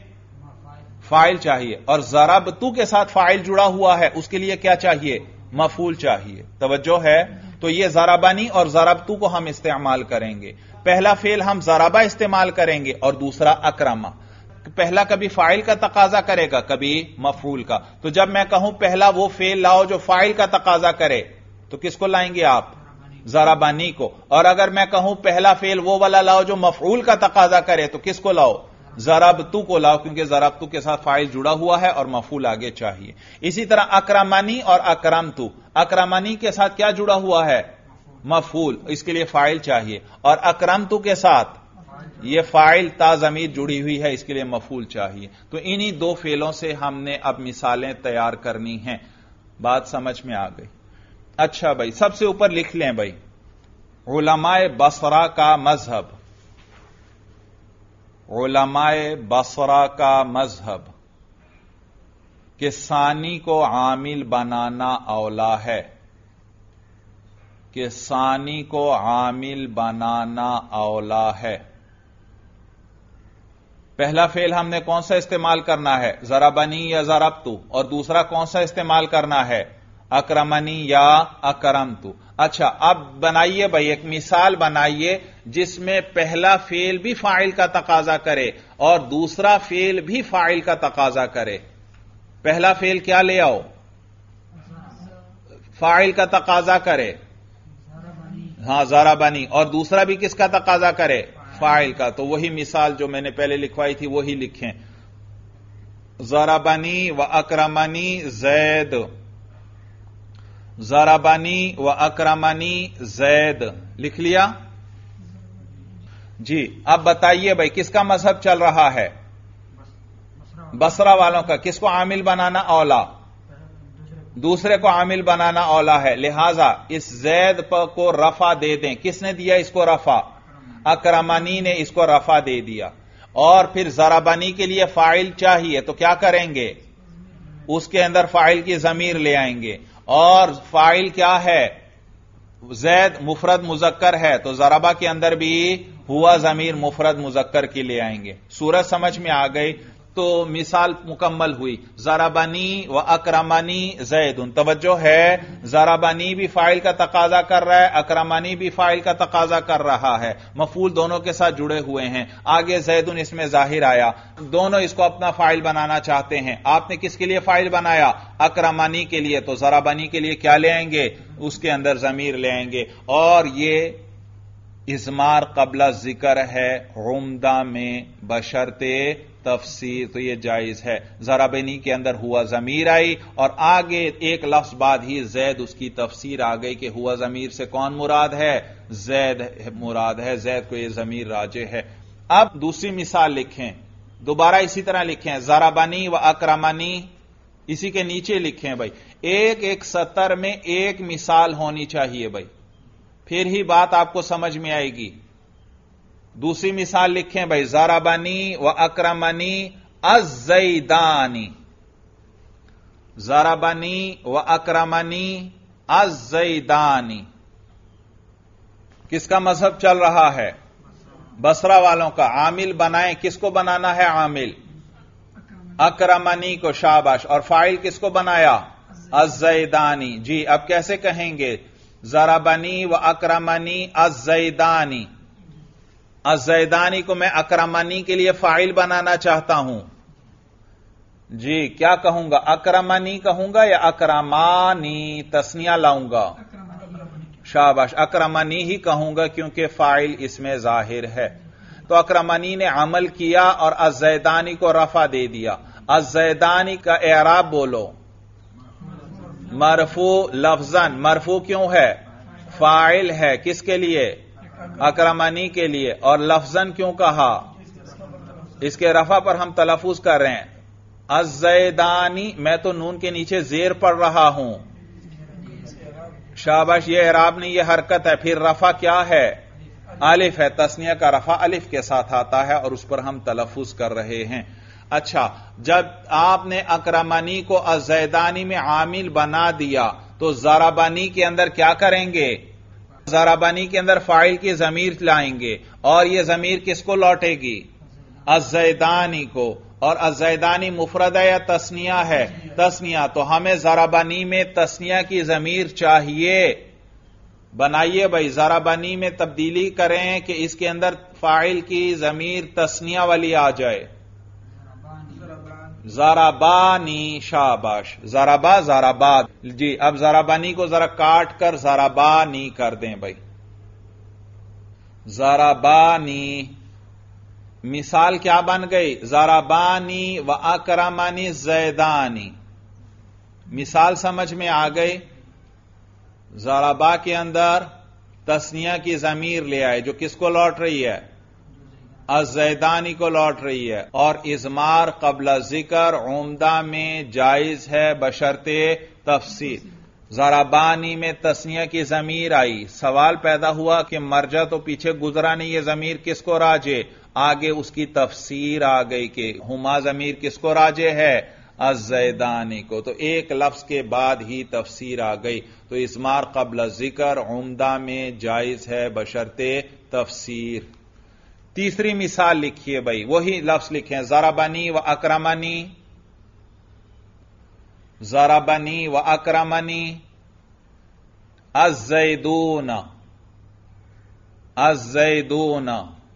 فاعل چاہیے. اور ضربتو کے ساتھ فاعل جڑا ہوا ہے، اس کے لیے کیا چاہیے؟ مفعول چاہیے. توجہ ہے؟ تو یہ ضربنی اور ضربتو کو ہم استعمال کریں گے. پہلا فعل ہم ضربہ استعمال کریں گے اور دوسرا اکرما. پہلا کبھی فاعل کا تقاضا کرے گا، کبھی مفعول کا. تو جب میں کہوں پہلا وہ فعل لاؤ جو فاعل کا تقاضا کرے تو کس کو لائیں گے آپ؟ ضربنی کو. اور اگر میں کہوں پہلا فعل وہ والا لاؤ جو مفعول کا تقاضا کرے تو کس کو لاؤ؟ ضربتو کو لاؤ، کیونکہ ضربتو کے ساتھ فاعل جڑا ہوا ہے اور مفعول آگے چاہیے. اسی طرح اکرمنی اور اکرمتو، اکرمنی کے ساتھ کیا جڑا ہوا ہے؟ مفعول، اس کے لیے فاعل چاہیے. اور اکرمتو کے ساتھ یہ فاعل تا ضمیر جڑی ہوئی ہے، اس کے لیے مفعول چاہیے. تو انہی دو فعلوں سے ہم نے اب مثالیں تیار کرنی ہیں. بات سمجھ میں آ گئی؟ اچھا بھائی، سب سے اوپر لکھ لیں بھائی، علماء بصرہ کا مذہب. علماء بصرہ کا مذہب کہ ثانی کو عامل بنانا اولا ہے، کہ ثانی کو عامل بنانا اولا ہے. پہلا فعل ہم نے کون سا استعمال کرنا ہے؟ ضربنی یا ضربتو. اور دوسرا کون سا استعمال کرنا ہے؟ اکرمنی یا اکرمتو. اچھا، اب بنائیے بھائی ایک مثال بنائیے جس میں پہلا فعل بھی فاعل کا تقاضا کرے اور دوسرا فعل بھی فاعل کا تقاضا کرے. پہلا فعل کیا لے آؤ؟ فاعل کا تقاضا کرے، ہاں ضربنی. اور دوسرا بھی کس کا تقاضا کرے؟ فاعل کا. تو وہی مثال جو میں نے پہلے لکھوائی تھی وہی لکھیں. ضربنی و اکرمنی زید، ضربنی و اکرمنی زید. لکھ لیا جی؟ اب بتائیے بھائی کس کا مذہب چل رہا ہے؟ بصرہ والوں کا. کس کو عامل بنانا اولا؟ دوسرے کو عامل بنانا اولا ہے. لہذا اس زید کو رفع دے دیں. کس نے دیا اس کو رفع؟ اکرمنی نے اس کو رفع دے دیا. اور پھر ضربنی کے لیے فاعل چاہیے تو کیا کریں گے؟ اس کے اندر فاعل کی ضمیر لے آئیں گے. اور فاعل کیا ہے؟ زید مفرد مذکر ہے تو ضربہ کے اندر بھی ہوا ضمیر مفرد مذکر کی لے آئیں گے. صورت سمجھ میں آ گئی؟ تو مثال مکمل ہوئی. ضربنی و اکرمنی زید. توجہ ہے، ضربنی بھی فاعل کا تقاضا کر رہا ہے، اکرمنی بھی فاعل کا تقاضا کر رہا ہے، مفعول دونوں کے ساتھ جڑے ہوئے ہیں. آگے زید اس میں ظاہر آیا، دونوں اس کو اپنا فاعل بنانا چاہتے ہیں. آپ نے کس کے لیے فاعل بنایا؟ اکرمنی کے لیے. تو ضربنی کے لیے کیا لے آئیں گے؟ اس کے اندر ضمیر لے آئیں گے. اور یہ اضمار قبل ذکر ہے عمدہ میں بشرط تفسیر، تو یہ جائز ہے. ضربنی کے اندر ہوا ضمیر آئی اور آگے ایک لفظ بعد ہی زید اس کی تفسیر آ گئی کہ ہوا ضمیر سے کون مراد ہے؟ زید مراد ہے. زید کو یہ ضمیر راجع ہے. اب دوسری مثال لکھیں، دوبارہ اسی طرح لکھیں. ضربنی و اکرمنی इसी के नीचे लिखें भाई, एक एक सतर में एक मिसाल होनी चाहिए भाई, फिर ही बात आपको समझ में आएगी। दूसरी मिसाल लिखें भाई, ज़रबनी व अक्रमनी अज़्ज़ैदानी, ज़रबनी व अक्रमनी अज़्ज़ैदानी। किसका मजहब चल रहा है? बसरा वालों का। आमिल बनाएं, किसको बनाना है आमिल? अक्रमनी को, शाबाश। और फाइल किसको बनाया? अज़्ज़ैदानी। जी, अब कैसे कहेंगे? ज़रबनी व अक्रमनी अज़्ज़ैदानी। अज़्ज़ैदानी को मैं अक्रमनी के लिए फाइल बनाना चाहता हूं। जी, क्या कहूंगा? अक्रमनी कहूंगा या अक्रमानी? तस्निया लाऊंगा। शाबाश, अक्रमनी ही कहूंगा क्योंकि फाइल इसमें जाहिर है। तो अक्रमनी ने अमल किया और अज़्ज़ैदानी को रफा दे दिया। अज़्ज़ैदानी का एराब बोलो। मरफू लफ्जन। मरफू क्यों है? फाइल है। किसके लिए? अक्रमनी के लिए। और लफ्जन क्यों कहा? इसके रफा पर हम तलफुज कर रहे हैं। अज़्ज़ैदानी, मैं तो नून के नीचे जेर पढ़ रहा हूं। शाबाश, ये एराब नहीं, ये हरकत है। फिर रफा क्या है? अलिफ है। तस्निया का रफा अलिफ के साथ आता है और उस पर हम तलफुज कर रहे हैं। अच्छा, जब आपने अक्रमनी को अज़्ज़ैदानी में आमिल बना दिया तो ज़रबनी के अंदर क्या करेंगे? ज़रबनी के अंदर फाइल की ज़मीर लाएंगे और यह ज़मीर किसको लौटेगी? अज़्ज़ैदानी को। और अज़्ज़ैदानी मुफरद है या तस्निया है? तस्निया। तो हमें ज़रबनी में तस्निया की ज़मीर चाहिए। बनाइए भाई, ज़रबनी में तब्दीली करें कि इसके अंदर फाइल की ज़मीर तस्निया वाली आ जाए। ज़रबानी। शाबाश, ज़रबा ज़रबा। जी, अब ज़रबनी को जरा काट कर ज़रबानी कर दें भाई। ज़रबानी मिसाल क्या बन गई? ज़रबानी व अक्रमनी ज़ैदानी। मिसाल समझ में आ गई। ज़रबा के अंदर तस्निया की ज़मीर ले आए जो किसको लौट रही है? अज़्ज़ैदानी को लौट रही है। और इज़मार क़ब्ल ज़िक्र उम्दा में जायज है बशर्ते तफसील। ज़रबानी में तस्निया की ज़मीर आई। सवाल पैदा हुआ कि मर्जा तो पीछे गुजरा नहीं, ये ज़मीर किसको राजे? आगे उसकी तफसीर आ गई कि हुमा ज़मीर किसको राजे है? अज़्ज़ैदानी को। तो एक लफ्ज के बाद ही तफसीर आ गई। तो इज़मार क़ब्ल ज़िक्र उम्दा में जायज है बशर्ते तफसीर। तीसरी मिसाल लिखिए भाई, वही लफ्ज लिखें, ज़रबनी व अक्रमनी, ज़रबनी व अक्रमनी अज़्ज़ैदून, अज़्ज़ैदून।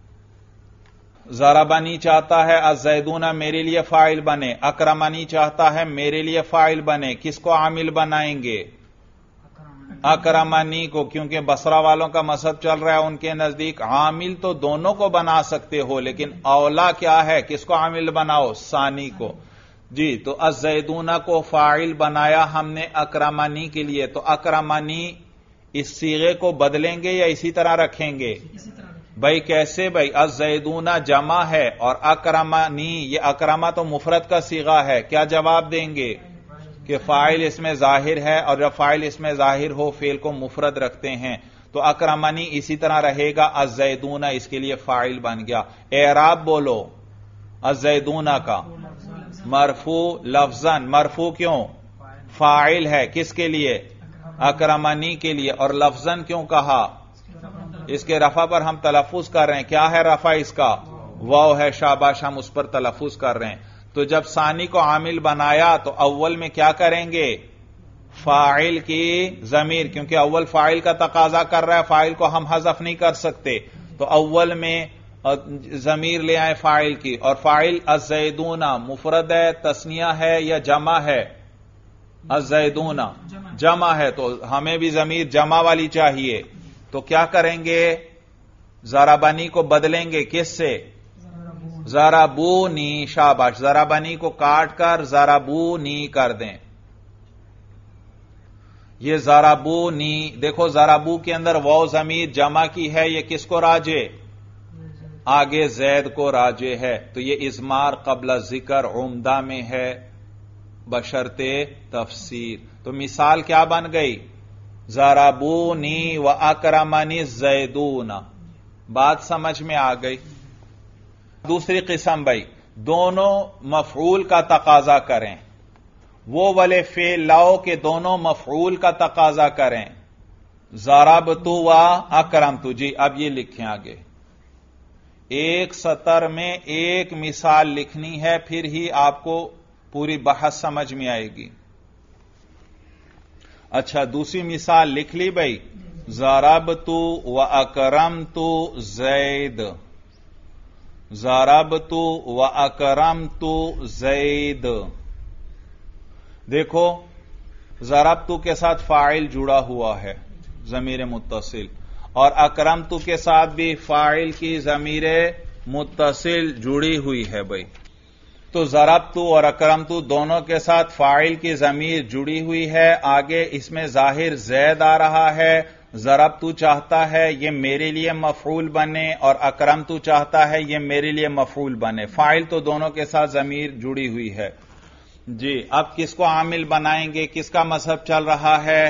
ज़रबनी चाहता है अज़्ज़ैदून मेरे लिए फाइल बने, अक्रमनी चाहता है मेरे लिए फाइल बने। किसको आमिल बनाएंगे? अक्रमनी को, क्योंकि बसरा वालों का मसहब चल रहा है, उनके नजदीक आमिल तो दोनों को बना सकते हो, लेकिन औला क्या है? किसको आमिल बनाओ? सानी को। जी, तो अज़्ज़ैदूना को फाइल बनाया हमने अक्रमनी के लिए। तो अक्रमनी इस सीगे को बदलेंगे या इसी तरह रखेंगे? भाई कैसे भाई? अज़्ज़ैदूना जमा है और अक्रमनी, ये अक्रमा तो मुफरद का सीगा है। क्या जवाब देंगे? कि फाइल इसमें जाहिर है और जब फाइल इसमें जाहिर हो फेल को मुफरद रखते हैं। तो अक्रमनी इसी तरह रहेगा, अज़्ज़ैदूना इसके लिए फाइल बन गया। एराब बोलो अज़्ज़ैदूना का। मरफू लफ्जन। मरफू क्यों? फाइल है। किसके लिए? अक्रमनी के लिए। और लफ्जन क्यों कहा? इसके रफा पर हम तलफुज कर रहे हैं। क्या है रफा इसका? वाव है। शाबाश, हम उस पर तलफुज कर रहे हैं। तो जब सानी को आमिल बनाया तो अव्वल में क्या करेंगे? फाइल की जमीर, क्योंकि अव्वल फाइल का तकाजा कर रहा है, फाइल को हम हज़फ नहीं कर सकते। तो अव्वल में जमीर ले आए फाइल की। और फाइल अज़्ज़ैदूना मुफरद है, तस्निया है या जमा है? अज़्ज़ैदूना जमा है, तो हमें भी जमीर जमा वाली चाहिए। तो क्या करेंगे? ज़रबनी को बदलेंगे किससे? ज़रबूनी। शाबाश, ज़रबनी को काट कर ज़रबूनी कर दें। ये ज़रबूनी, देखो ज़रबू के अंदर वाव ज़मीर जमा की है, ये किसको राजे? आगे ज़ैद को राजे है। तो ये इज़मार क़ब्ल ज़िक्र उम्दा में है। बशर्ते तफसीर। तो मिसाल क्या बन गई? ज़रबूनी व अकरमनी ज़ैदून। बात समझ में आ गई। दूसरी किस्म भाई, दोनों मफऊल का तकाजा करें, वो वाले फेल लाओ कि दोनों मफऊल का तकाजा करें। ज़रबतु व अकरमतु। जी अब ये लिखें आगे। एक सतर में एक मिसाल लिखनी है, फिर ही आपको पूरी बहस समझ में आएगी। अच्छा, दूसरी मिसाल लिख ली भाई। ज़रबतु व अकरमतु ज़ैद। ज़रबतु व अकरमतु ज़ैद। देखो, ज़रबतु के साथ फाइल जुड़ा हुआ है, ज़मीर मुत्तसिल, और अकरमतु के साथ भी फाइल की ज़मीर मुत्तसिल जुड़ी हुई है भाई। तो ज़रबतु और अकरमतु दोनों के साथ फाइल की ज़मीर जुड़ी हुई है। आगे इसमें जाहिर ज़ैद आ रहा है। ज़रबतु चाहता है ये मेरे लिए मफऊल बने और अकरमतु चाहता है ये मेरे लिए मफऊल बने। फाइल तो दोनों के साथ ज़मीर जुड़ी हुई है। जी अब किसको आमिल बनाएंगे? किसका मजहब चल रहा है?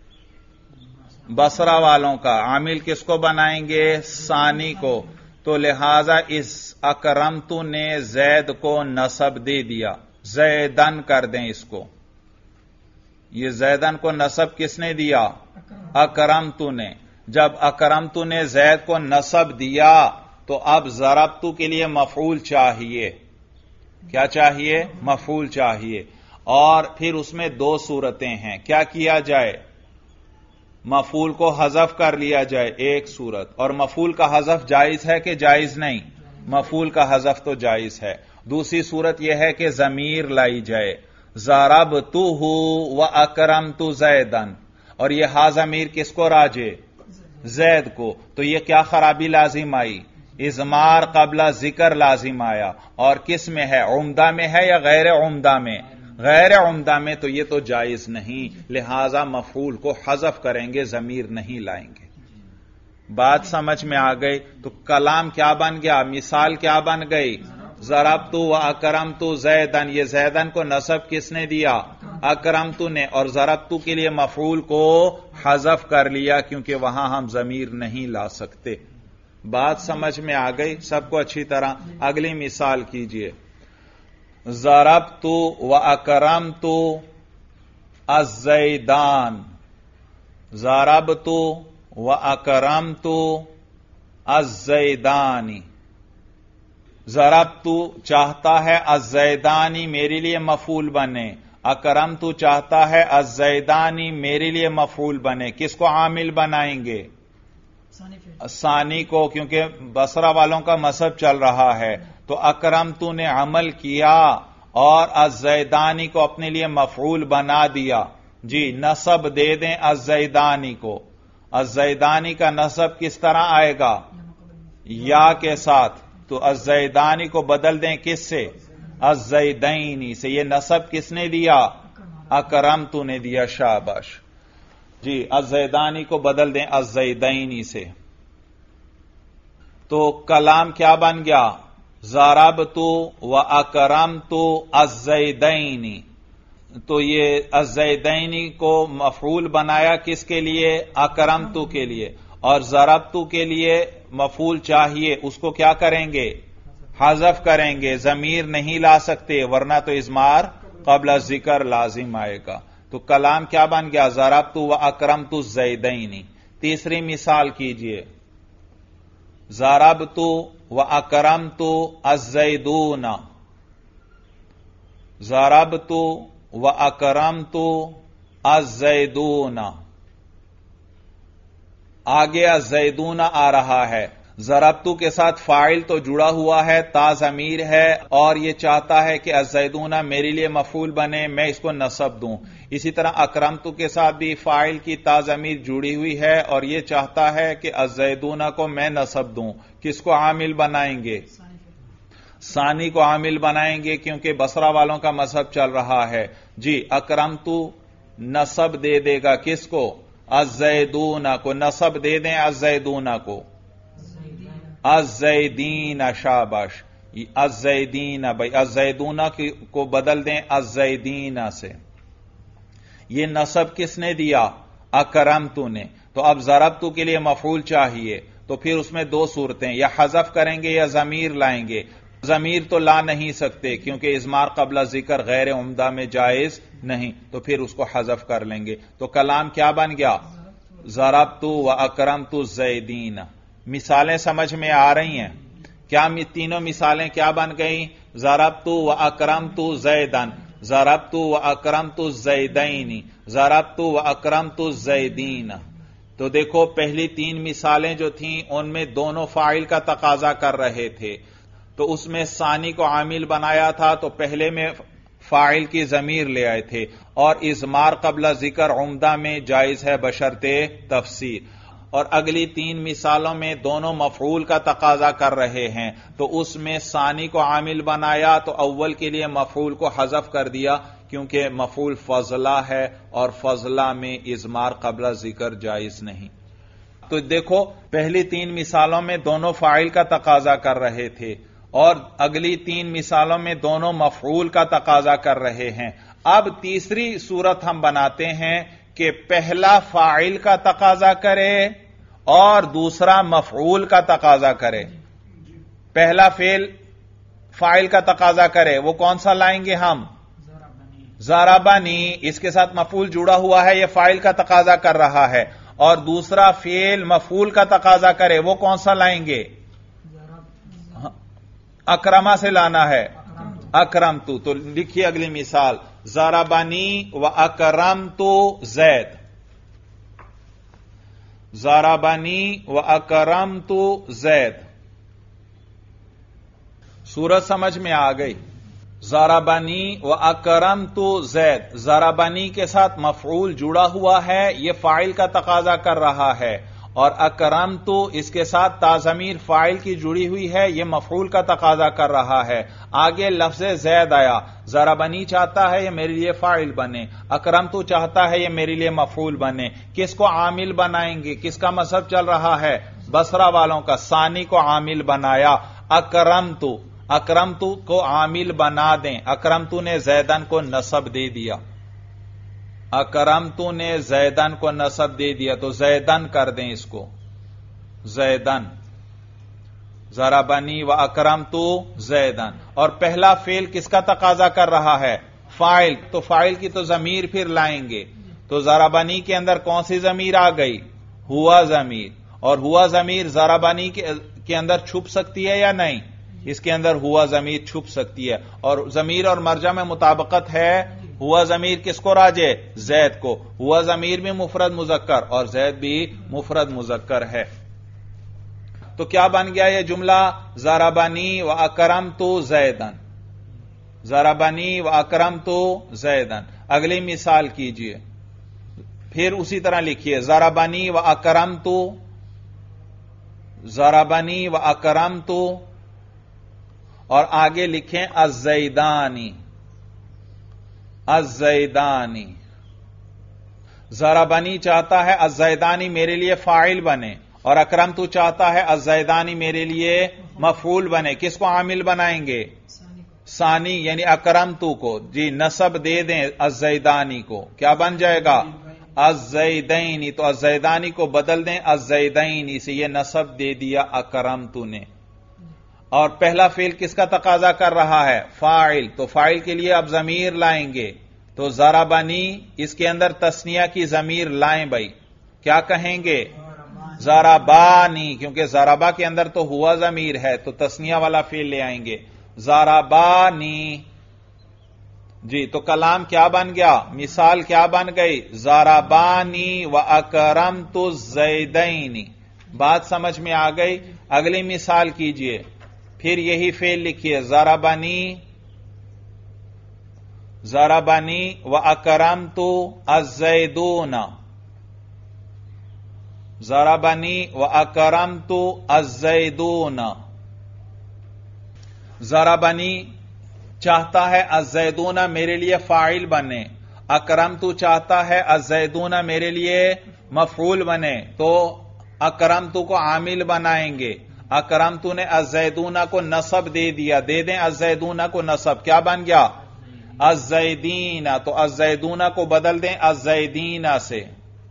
बसरा वालों का। आमिल किसको बनाएंगे? सानी को। तो लिहाजा इस अकरमतु ने जैद को नसब दे दिया, जैदन कर दें इसको। ये जैदन को नसब किसने दिया? अकरमतु ने। जब अकरमतु ने जैद को नसब दिया तो अब ज़रबतु के लिए मफऊल चाहिए। क्या चाहिए? मफऊल चाहिए। और फिर उसमें दो सूरतें हैं। क्या किया जाए? मफूल को हज़फ कर लिया जाए, एक सूरत। और मफूल का हज़फ जायज है कि जायज नहीं? मफूल का हज़फ तो जायज है। दूसरी सूरत यह है कि ज़मीर लाई जाए, ज़रबतुहु व अकरमतु ज़ैदन, और यह हा ज़मीर किसको राजे? ज़ैद को। तो यह क्या खराबी लाजिम आई? इज़मार कबला जिक्र लाजिम आया। और किस में है? उम्दा में है या गैर उम्दा में? गैर उम्दा में। तो यह तो जायज नहीं, लिहाजा मफूल को हज़फ करेंगे, ज़मीर नहीं लाएंगे। बात समझ में आ गई? तो कलाम क्या बन गया? मिसाल क्या बन गई? ज़रबतु व अकरमतु ज़ैदन। ये ज़ैदन को नसब किसने दिया? अकरमतु ने। और ज़रबतु के लिए मफूल को हज़फ कर लिया, क्योंकि वहां हम ज़मीर नहीं ला सकते। बात समझ में आ गई सबको अच्छी तरह? अगली मिसाल कीजिए। ज़रबतु व अकरमतु अज़्ज़ैदान। ज़रबतु व अकरमतु अज़्ज़ैदानी। ज़रबतु चाहता है अज़्ज़ैदानी मेरे लिए मफूल बने, अकरमतु चाहता है अज़्ज़ैदानी मेरे लिए मफूल बने। किसको आमिल बनाएंगे? सानी को, क्योंकि बसरा वालों का मसहब चल रहा है। तो अकरमतु ने अमल किया और अज़्ज़ैदानी को अपने लिए मफऊल बना दिया। जी नसब दे दें अज़्ज़ैदानी को। अज़्ज़ैदानी का नसब किस तरह आएगा? या के साथ। तो अज़्ज़ैदानी को बदल दें किससे? अज़्ज़ैदैनी से। यह नसब किसने दिया? अकरमतु ने दिया। शाबाश जी। अज़्ज़ैदानी को बदल दें अज़्ज़ैदैनी से। तो कलाम क्या बन गया? ज़रबतु व अकरमतु अज़्ज़ैदैनी। तो ये अज़्ज़ैदैनी को मफऊल बनाया किसके लिए? अकरमतु के लिए। और ज़रबतु के लिए मफऊल चाहिए, उसको क्या करेंगे? हज़फ करेंगे। ज़मीर नहीं ला सकते, वरना तो इज़मार क़ब्ल ज़िक्र लाजिम आएगा। तो कलाम क्या बन गया? ज़रबतु व अकरमतु ज़ैदैनी। तीसरी मिसाल कीजिए। ज़रबतु व अकरमतु अज़्ज़ैदून। ज़रबतु व अकरमतु अज़्ज़ैदून। आगे अज़्ज़ैदून आ रहा है। ज़रबतु के साथ फाइल तो जुड़ा हुआ है, ता ज़मीर है, और यह चाहता है कि अज़्ज़ैदून मेरे लिए मफूल बने, मैं इसको नसब दूं। इसी तरह अकरमतु के साथ भी फाइल की ता ज़मीर जुड़ी हुई है और यह चाहता है कि अज़्ज़ैदून को मैं नसब दूं। किसको आमिल बनाएंगे? सानी को आमिल बनाएंगे, क्योंकि बसरा वालों का मजहब चल रहा है। जी अकरमतु नसब दे देगा किसको? अज़्ज़ैदून को। नसब दे दें अज़्ज़ैदून को, अज़्ज़ैदीन। शाबाश। الزیدین بھائی الزیدون کو بدل دیں الزیدین سے. یہ نصب کس نے دیا؟ اکرمتو نے. تو اب ضربتو کے لیے مفعول چاہیے، تو پھر اس میں دو صورتیں، یا حذف کریں گے یا ضمیر لائیں گے. ضمیر تو لا نہیں سکتے کیونکہ اضمار قبل ذکر غیر عمدہ میں جائز نہیں، تو پھر اس کو حذف کر لیں گے. تو کلام کیا بن گیا؟ ضربتو و اکرمتو الزیدین. مثالیں سمجھ میں آ رہی ہیں کیا؟ تینوں مثالیں کیا بن گئیں؟ ضربتو و اکرمتو زیدن، ضربتو و اکرمتو الزیدین، ضربتو و اکرمتو الزیدین. تو دیکھو پہلی تین مثالیں جو تھیں ان میں دونوں فاعل کا تقاضا کر رہے تھے، تو اس میں ثانی کو عامل بنایا تھا، تو پہلے میں فاعل کی ضمیر لے آئے تھے، اور اضمار قبل ذکر عمدہ میں جائز ہے بشرط تفسیر. اور اگلی تین مثالوں میں دونوں مفعول کا تقاضا کر رہے ہیں، تو اس میں ثانی کو عامل بنایا تو اول کے لیے مفعول کو حذف کر دیا کیونکہ مفعول فضلہ ہے اور فضلہ میں اضمار قبل ذکر جائز نہیں. تو دیکھو پہلی تین مثالوں میں دونوں فاعل کا تقاضا کر رہے تھے اور اگلی تین مثالوں میں دونوں مفعول کا تقاضا کر رہے ہیں. اب تیسری صورت ہم بناتے ہیں کہ پہلا فاعل کا تقاضا کرے اور دوسرا مفعول کا تقاضا کرے. پہلا فعل فاعل کا تقاضا کرے، وہ کون سا لائیں گے ہم؟ ضربنی. اس کے ساتھ مفعول جڑا ہوا ہے، یہ فاعل کا تقاضا کر رہا ہے. اور دوسرا فعل مفعول کا تقاضا کرے، وہ کون سا لائیں گے؟ اکرما سے لانا ہے، اکرمتو. تو لکھیے اگلی مثال، ضربنی و اکرمتو زید، ضربنی و اکرمتو زید. صورت سمجھ میں آ گئی؟ ضربنی و اکرمتو زید، ضربنی کے ساتھ مفعول جڑا ہوا ہے، یہ فاعل کا تقاضا کر رہا ہے، اور اکرمتو اس کے ساتھ تا ضمیر فاعل کی جڑی ہوئی ہے، یہ مفعول کا تقاضا کر رہا ہے. آگے لفظ زید آیا، ضربنی چاہتا ہے یہ میرے لیے فاعل بنے، اکرمتو چاہتا ہے یہ میرے لیے مفعول بنے. کس کو عامل بنائیں گے؟ کس کا مذہب چل رہا ہے؟ بصرہ والوں کا. ثانی کو عامل بنایا، اکرمتو، اکرمتو کو عامل بنا دیں. اکرمتو نے زیدن کو نصب دے دیا، اکرمتو نے زیدن کو نصب دے دیا، تو زیدن کر دیں اس کو، زیدن. ضربنی و اکرمتو زیدن. اور پہلا فعل کس کا تقاضا کر رہا ہے؟ فاعل. تو فاعل کی تو ضمیر پھر لائیں گے. تو ضربنی کے اندر کون سی ضمیر آ گئی؟ ہوا ضمیر. اور ہوا ضمیر ضربنی کے اندر چھپ سکتی ہے یا نہیں؟ اس کے اندر ہوا ضمیر چھپ سکتی ہے. اور ضمیر اور مرجع میں مطابقت ہے، ہوا ضمیر کس کو راجع؟ زید کو. ہوا ضمیر بھی مفرد مذکر اور زید بھی مفرد مذکر ہے. تو کیا بن گیا یہ جملہ؟ ضربنی و اکرمتو زیدن، ضربنی و اکرمتو زیدن. اگلی مثال کیجئے، پھر اسی طرح لکھیے، ضربنی و اکرمتو، ضربنی و اکرمتو، اور آگے لکھیں الزیدانی، الزیدانی. ضربنی چاہتا ہے الزیدانی میرے لیے فاعل بنے، اور اکرمتو چاہتا ہے الزیدانی میرے لیے مفعول بنے. کس کو عامل بنائیں گے؟ ثانی یعنی اکرمتو کو. جی نصب دے دیں الزیدانی کو، کیا بن جائے گا؟ الزیدینی. تو الزیدانی کو بدل دیں الزیدینی سے، یہ نصب دے دیا اکرمتو نے. اور پہلا فعل کس کا تقاضا کر رہا ہے؟ فاعل. تو فاعل کے لیے اب ضمیر لائیں گے. تو ضربنی اس کے اندر تثنیہ کی ضمیر لائیں بھائی، کیا کہیں گے؟ ضربانی، کیونکہ ضربا کے اندر تو ہوا ضمیر ہے تو تثنیہ والا فعل لے آئیں گے، ضربانی. جی تو کلام کیا بن گیا؟ مثال کیا بن گئی؟ ضربانی و اکرمتو الزیدین. بات سمجھ میں آ گئی؟ اگلی مثال کیجئے، پھر یہی فعل لکھیے، ضربنی، ضربنی و اکرمتو الزیدون، ضربنی و اکرمتو الزیدون. ضربنی چاہتا ہے الزیدون میرے لیے فاعل بنے، اکرمتو چاہتا ہے الزیدون میرے لیے مفعول بنے. تو اکرمتو کو عامل بنائیں گے، اکرمتو نے الزیدون کو نصب دے دیا، دے دیں الزیدون کو نصب، کیا بن گیا؟ الزیدین. تو الزیدون کو بدل دیں الزیدین سے،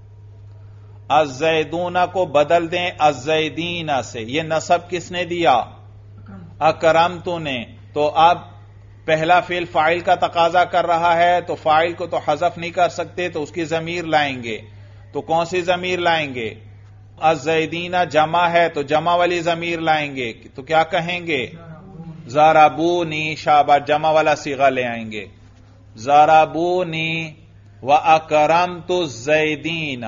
الزیدون کو بدل دیں الزیدین سے. یہ نصب کس نے دیا؟ اکرمتو نے. تو اب پہلا فعل فاعل کا تقاضا کر رہا ہے، تو فاعل کو تو حذف نہیں کر سکتے، تو اس کی ضمیر لائیں گے. تو کون سی ضمیر لائیں گے؟ الزیدین جمع ہے تو جمع والی ضمیر لائیں گے. تو کیا کہیں گے؟ ضربونی. شاباش، جمع والا صیغہ لے آئیں گے. ضربونی واکرمت الزیدین.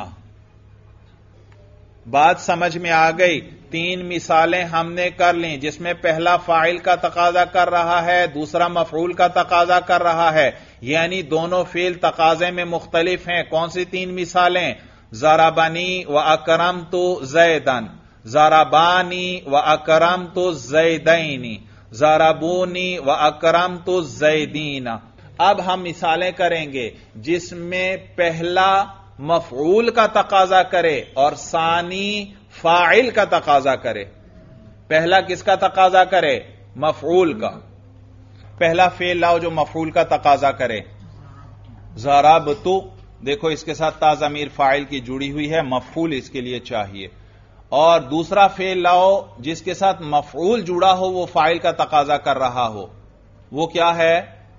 بات سمجھ میں آ گئی؟ تین مثالیں ہم نے کر لیں جس میں پہلا فاعل کا تقاضا کر رہا ہے، دوسرا مفعول کا تقاضا کر رہا ہے، یعنی دونوں فعل تقاضے میں مختلف ہیں. کون سی تین مثالیں؟ ضربنی واکرمت زیدن، ضربانی واکرمت الزیدین، ضربونی واکرمت الزیدین. اب ہم مثالیں کریں گے جس میں پہلا مفعول کا تقاضا کرے اور ثانی فاعل کا تقاضا کرے. پہلا کس کا تقاضا کرے؟ مفعول کا. پہلا فعل لاؤ جو مفعول کا تقاضا کرے. ضربتو، دیکھو اس کے ساتھ تا ضمیر فاعل کی جڑی ہوئی ہے، مفعول اس کے لیے چاہیے. اور دوسرا فعل لاؤ جس کے ساتھ مفعول جڑا ہو، وہ فاعل کا تقاضا کر رہا ہو. وہ کیا ہے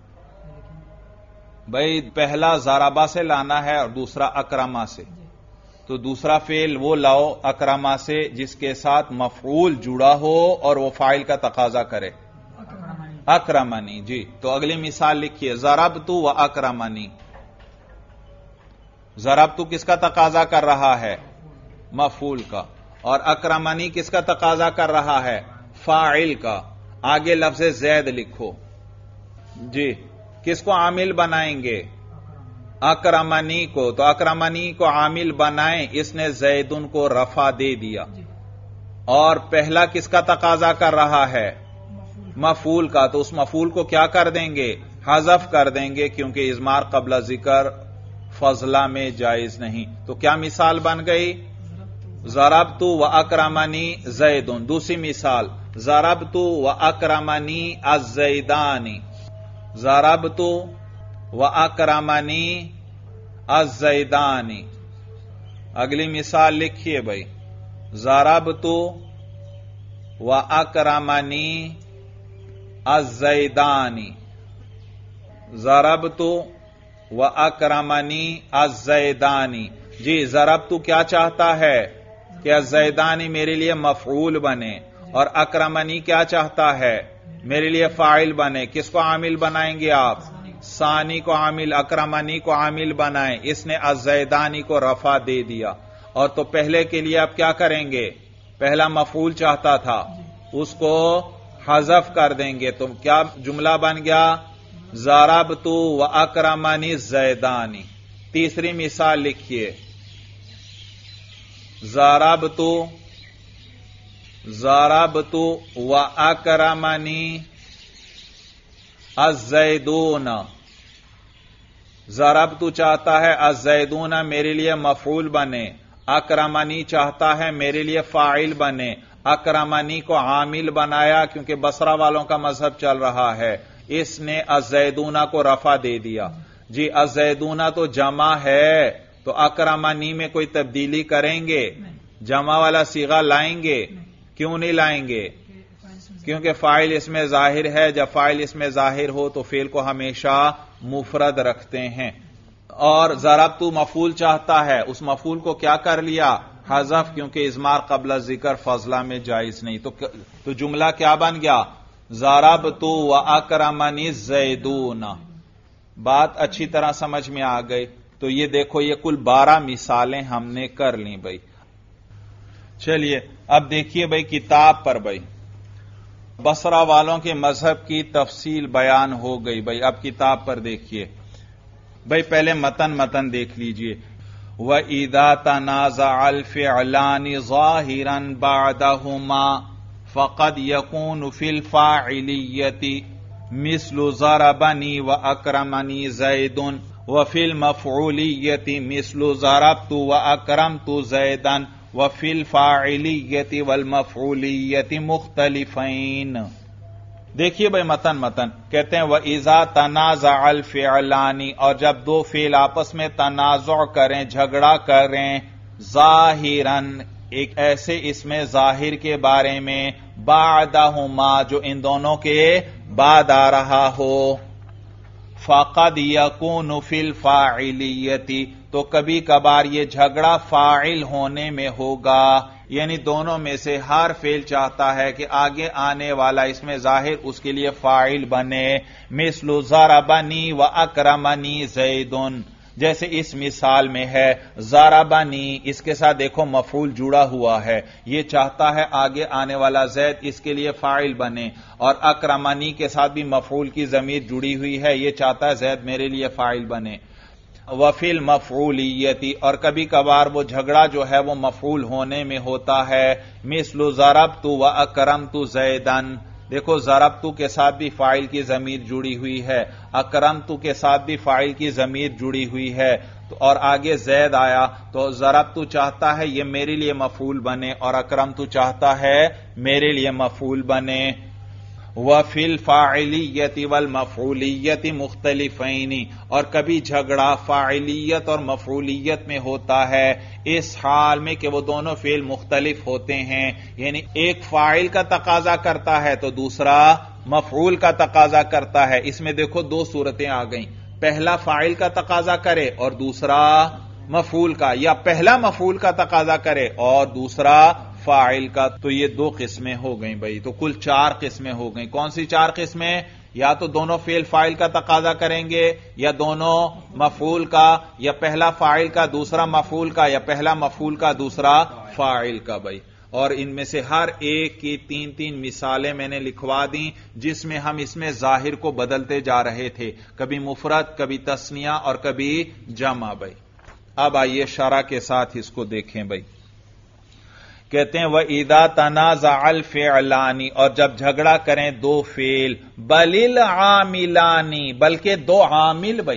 بھائی؟ پہلا ضربہ سے لانا ہے اور دوسرا اکرما سے. تو دوسرا فعل وہ لاؤ اکرما سے جس کے ساتھ مفعول جڑا ہو اور وہ فاعل کا تقاضا کرے. اکرمنی. جی تو اگلی مثال لکھیے. ضربتو و اکرمنی. ضربتو کس کا تقاضا کر رہا ہے؟ مفعول کا. اور اکرمنی کس کا تقاضا کر رہا ہے؟ فاعل کا. آگے لفظ زید لکھو. جی کس کو عامل بنائیں گے؟ اکرمنی کو. تو اکرمنی کو عامل بنائیں، اس نے زیدن کو رفع دے دیا. اور پہلا کس کا تقاضا کر رہا ہے؟ مفعول کا. تو اس مفعول کو کیا کر دیں گے؟ حذف کر دیں گے، کیونکہ اضمار قبل ذکر فضلہ میں جائز نہیں. تو کیا مثال بن گئی؟ ضربتو و اکرمنی زیدن. دوسری مثال ضربتو و اکرمنی الزیدانی. ضربتو و اکرمنی الزیدانی. اگلی مثال لکھیے بھائی. ضربتو و اکرمنی الزیدانی. ضربتو و اکرمنی الزیدانی. جی ضربتو کیا چاہتا ہے؟ کہ الزیدانی میرے لیے مفعول بنے، اور اکرمنی کیا چاہتا ہے؟ میرے لیے فاعل بنے. کس کو عامل بنائیں گے آپ؟ ثانی کو عامل، اکرمنی کو عامل بنائیں. اس نے الزیدانی کو رفع دے دیا. اور تو پہلے کے لیے آپ کیا کریں گے؟ پہلا مفعول چاہتا تھا، اس کو حذف کر دیں گے. تو کیا جملہ بن گیا؟ ضربتو و اکرمنی الزیدانی. تیسری مثال لکھیے. ضربتو ضربتو و اکرمنی الزیدون. ضربتو چاہتا ہے الزیدون میرے لیے مفعول بنے، اکرمنی چاہتا ہے میرے لیے فاعل بنے. اکرمنی کو عامل بنایا کیونکہ بصرہ والوں کا مذہب چل رہا ہے، اس نے الزیدون کو رفع دے دیا. جی الزیدون تو جمع ہے، تو اکرمنی میں کوئی تبدیلی کریں گے؟ جمع والا صیغہ لائیں گے؟ کیوں نہیں لائیں گے؟ کیونکہ فاعل اس میں ظاہر ہے. جب فاعل اس میں ظاہر ہو تو فعل کو ہمیشہ مفرد رکھتے ہیں. اور ضربتو مفعول چاہتا ہے، اس مفعول کو کیا کر لیا؟ حذف، کیونکہ اضمار قبل ذکر فضلہ میں جائز نہیں. تو تو جملہ کیا بن گیا؟ ضربتو و اکرمنی الزیدون. بات اچھی طرح سمجھ میں آ گئی؟ تو یہ دیکھو یہ کل بارہ مثالیں ہم نے کر لیں بھائی. چلیے اب دیکھیے بھائی کتاب پر بھائی بصرہ والوں کے مذہب کی تفصیل بیان ہو گئی بھائی. اب کتاب پر دیکھیے بھائی. پہلے متن متن دیکھ لیجئے. وَإِذَا تَنَازَعَ الْفِعْلَانِ ظَاهِرًا بَعْدَهُمَا فَقَدْ يَكُونُ فِي الْفَاعِلِيَّةِ مِثْلُ ضَرَبَنِي وَأَكْرَمَنِي زَيْدٌ وَفِي الْمَفْعُولِيَّةِ مِثْلُ ضَرَبْتُ وَأَكْرَمْتُ زَيْدًا وفی الفاعلیت والمفعولیت مختلفین. دیکھیے بھائی متن متن کہتے ہیں وَإِذَا تَنَازَعَ الْفِعْلَانِ، اور جب دو فعل آپس میں تنازع کریں، جھگڑا کریں، ظاہراً ایک ایسے اس میں ظاہر کے بارے میں، بعدہما جو ان دونوں کے بعد آ رہا ہو، فَقَدْ يَكُونُ فِي الْفَاعِلِيَّةِ، تو کبھی کبھار یہ جھگڑا فاعل ہونے میں ہوگا، یعنی دونوں میں سے ہر فعل چاہتا ہے کہ آگے آنے والا اس میں ظاہر اس کے لیے فاعل بنے. مثل ضربنی و اکرمنی زیدن، جیسے اس مثال میں ہے ضربنی، اس کے ساتھ دیکھو مفعول جڑا ہوا ہے، یہ چاہتا ہے آگے آنے والا زید اس کے لیے فاعل بنے، اور اکرمنی کے ساتھ بھی مفعول کی ضمیر جڑی ہوئی ہے، یہ چاہتا ہے زید میرے لیے فاعل بنے. وفی المفعولیتی، اور کبھی کبھار وہ جھگڑا جو ہے وہ مفعول ہونے میں ہوتا ہے. مثل ضربت و اکرمت زیدن، دیکھو ضربت کے ساتھ بھی فاعل کی ضمیر جڑی ہوئی ہے، اکرمت کے ساتھ بھی فاعل کی ضمیر جڑی ہوئی ہے، اور آگے زید آیا تو ضربت چاہتا ہے یہ میرے لیے مفعول بنے، اور اکرمت چاہتا ہے میرے لیے مفعول بنے. وَفِي الْفَاعِلِيَّةِ وَالْمَفْعُولِيَّةِ مُخْتَلِفَيْنِ، اور کبھی جھگڑا فاعلیت اور مفعولیت میں ہوتا ہے، اس حال میں کہ وہ دونوں فعل مختلف ہوتے ہیں، یعنی ایک فاعل کا تقاضا کرتا ہے تو دوسرا مفعول کا تقاضا کرتا ہے. اس میں دیکھو دو صورتیں آ گئیں، پہلا فاعل کا تقاضا کرے اور دوسرا مفعول کا، یا پہلا مفعول کا تقاضا کرے اور دوسرا فاعل کا. تو یہ دو قسمیں ہو گئیں بھائی، تو کل چار قسمیں ہو گئیں. کون سی چار قسمیں؟ یا تو دونوں فعل فاعل کا تقاضا کریں گے، یا دونوں مفعول کا، یا پہلا فاعل کا دوسرا مفعول کا، یا پہلا مفعول کا دوسرا فاعل کا بھائی. اور ان میں سے ہر ایک کی تین تین مثالیں میں نے لکھوا دیں، جس میں ہم اس میں ظاہر کو بدلتے جا رہے تھے، کبھی مفرد، کبھی تثنیہ اور کبھی جمع بھائی. اب آئیے شرح کے ساتھ اس کو دیکھیں بھائی. کہتے ہیں وَإِذَا تَنَازَعَ الْفِعْلَانِ، اور جب جھگڑا کریں دو فعل، بَلِ الْعَامِلَانِ، بلکہ دو عامل بھائی،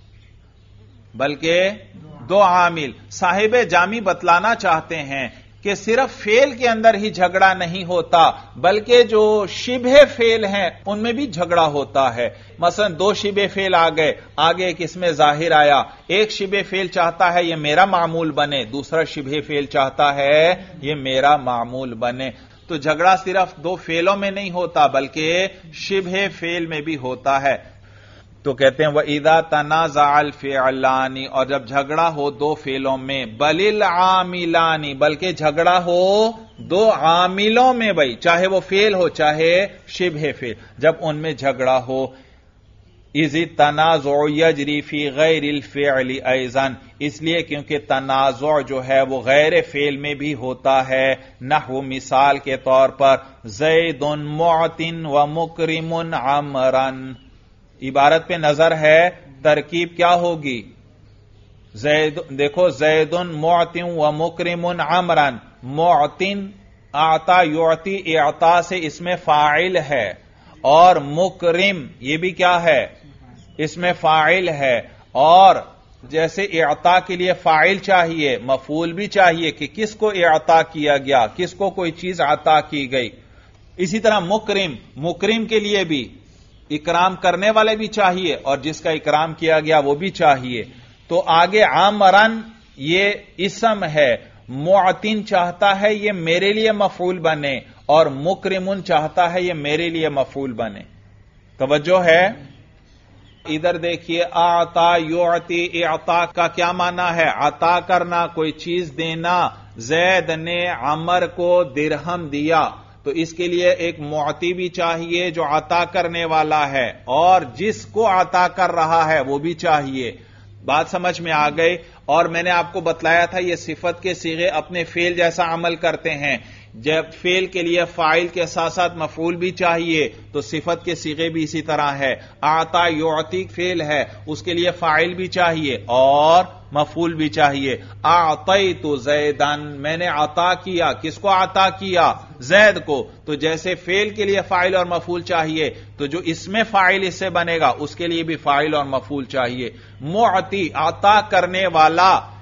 بلکہ دو عامل. صاحب جامی بتلانا چاہتے ہیں کہ صرف فعل کے اندر ہی جھگڑا نہیں ہوتا، بلکہ جو شبہ فعل ہیں ان میں بھی جھگڑا ہوتا ہے. مثلا دو شبہ فعل آ گئے، آگے ایک اس میں ظاہر آیا، ایک شبہ فعل چاہتا ہے یہ میرا معمول بنے، دوسرا شبہ فعل چاہتا ہے یہ میرا معمول بنے. تو جھگڑا صرف دو فعلوں میں نہیں ہوتا بلکہ شبہ فعل میں بھی ہوتا ہے. تو کہتے ہیں وَإِذَا تَنَازَعَ الْفِعْلَانِ، اور جب جھگڑا ہو دو فعلوں میں، بَلِ الْعَامِلَانِ، بلکہ جھگڑا ہو دو عاملوں میں بھائی، چاہے وہ فعل ہو چاہے شبہ فعل، جب ان میں جھگڑا ہو. اِذِ التَّنَازُعُ يَجْرِي فِي غَيْرِ الْفِعْلِ أَيْضًا، اس لیے کیونکہ تنازع جو ہے وہ غیر فعل میں بھی ہوتا ہے. نحو مثال کے طور پر زید معط ومکرم عمرا، عبارت پہ نظر ہے، ترکیب کیا ہوگی؟ زید، دیکھو زید معط و مکرم عمرا، معط اعطا یعطی، اعطا سے اس میں فاعل ہے، اور مکرم یہ بھی کیا ہے؟ اس میں فاعل ہے. اور جیسے اعطا کے لیے فاعل چاہیے، مفعول بھی چاہیے کہ کس کو اعطا کیا گیا، کس کو کوئی چیز عطا کی گئی. اسی طرح مکرم، مکرم کے لیے بھی اکرام کرنے والے بھی چاہیے اور جس کا اکرام کیا گیا وہ بھی چاہیے. تو آگے عامرن یہ اسم ہے، معتن چاہتا ہے یہ میرے لیے مفعول بنے، اور مکرمن چاہتا ہے یہ میرے لیے مفعول بنے. توجہ ہے؟ ادھر دیکھیے، اعطا یعطی، اعطا کا کیا معنی ہے؟ عطا کرنا، کوئی چیز دینا. زید نے عمر کو درہم دیا، تو اس کے لیے ایک معطی بھی چاہیے جو عطا کرنے والا ہے، اور جس کو عطا کر رہا ہے وہ بھی چاہیے. بات سمجھ میں آ گئی؟ اور میں نے آپ کو بتلایا تھا یہ صفت کے صیغے اپنے فعل جیسا عمل کرتے ہیں. جب فعل کے لیے فاعل کے ساتھ ساتھ مفعول بھی چاہیے تو صفت کے صیغے بھی اسی طرح ہے. اعطا یعطی فعل ہے، اس کے لیے فاعل بھی چاہیے اور مفعول بھی چاہیے. اعطیت زیدن، میں نے عطا کیا، کس کو عطا کیا؟ زید کو. تو جیسے فعل کے لیے فاعل اور مفعول چاہیے، تو جو اس میں فاعل اس سے بنے گا اس کے لیے بھی فاعل اور مفعول چاہیے. معطی، عطا کرنے والا،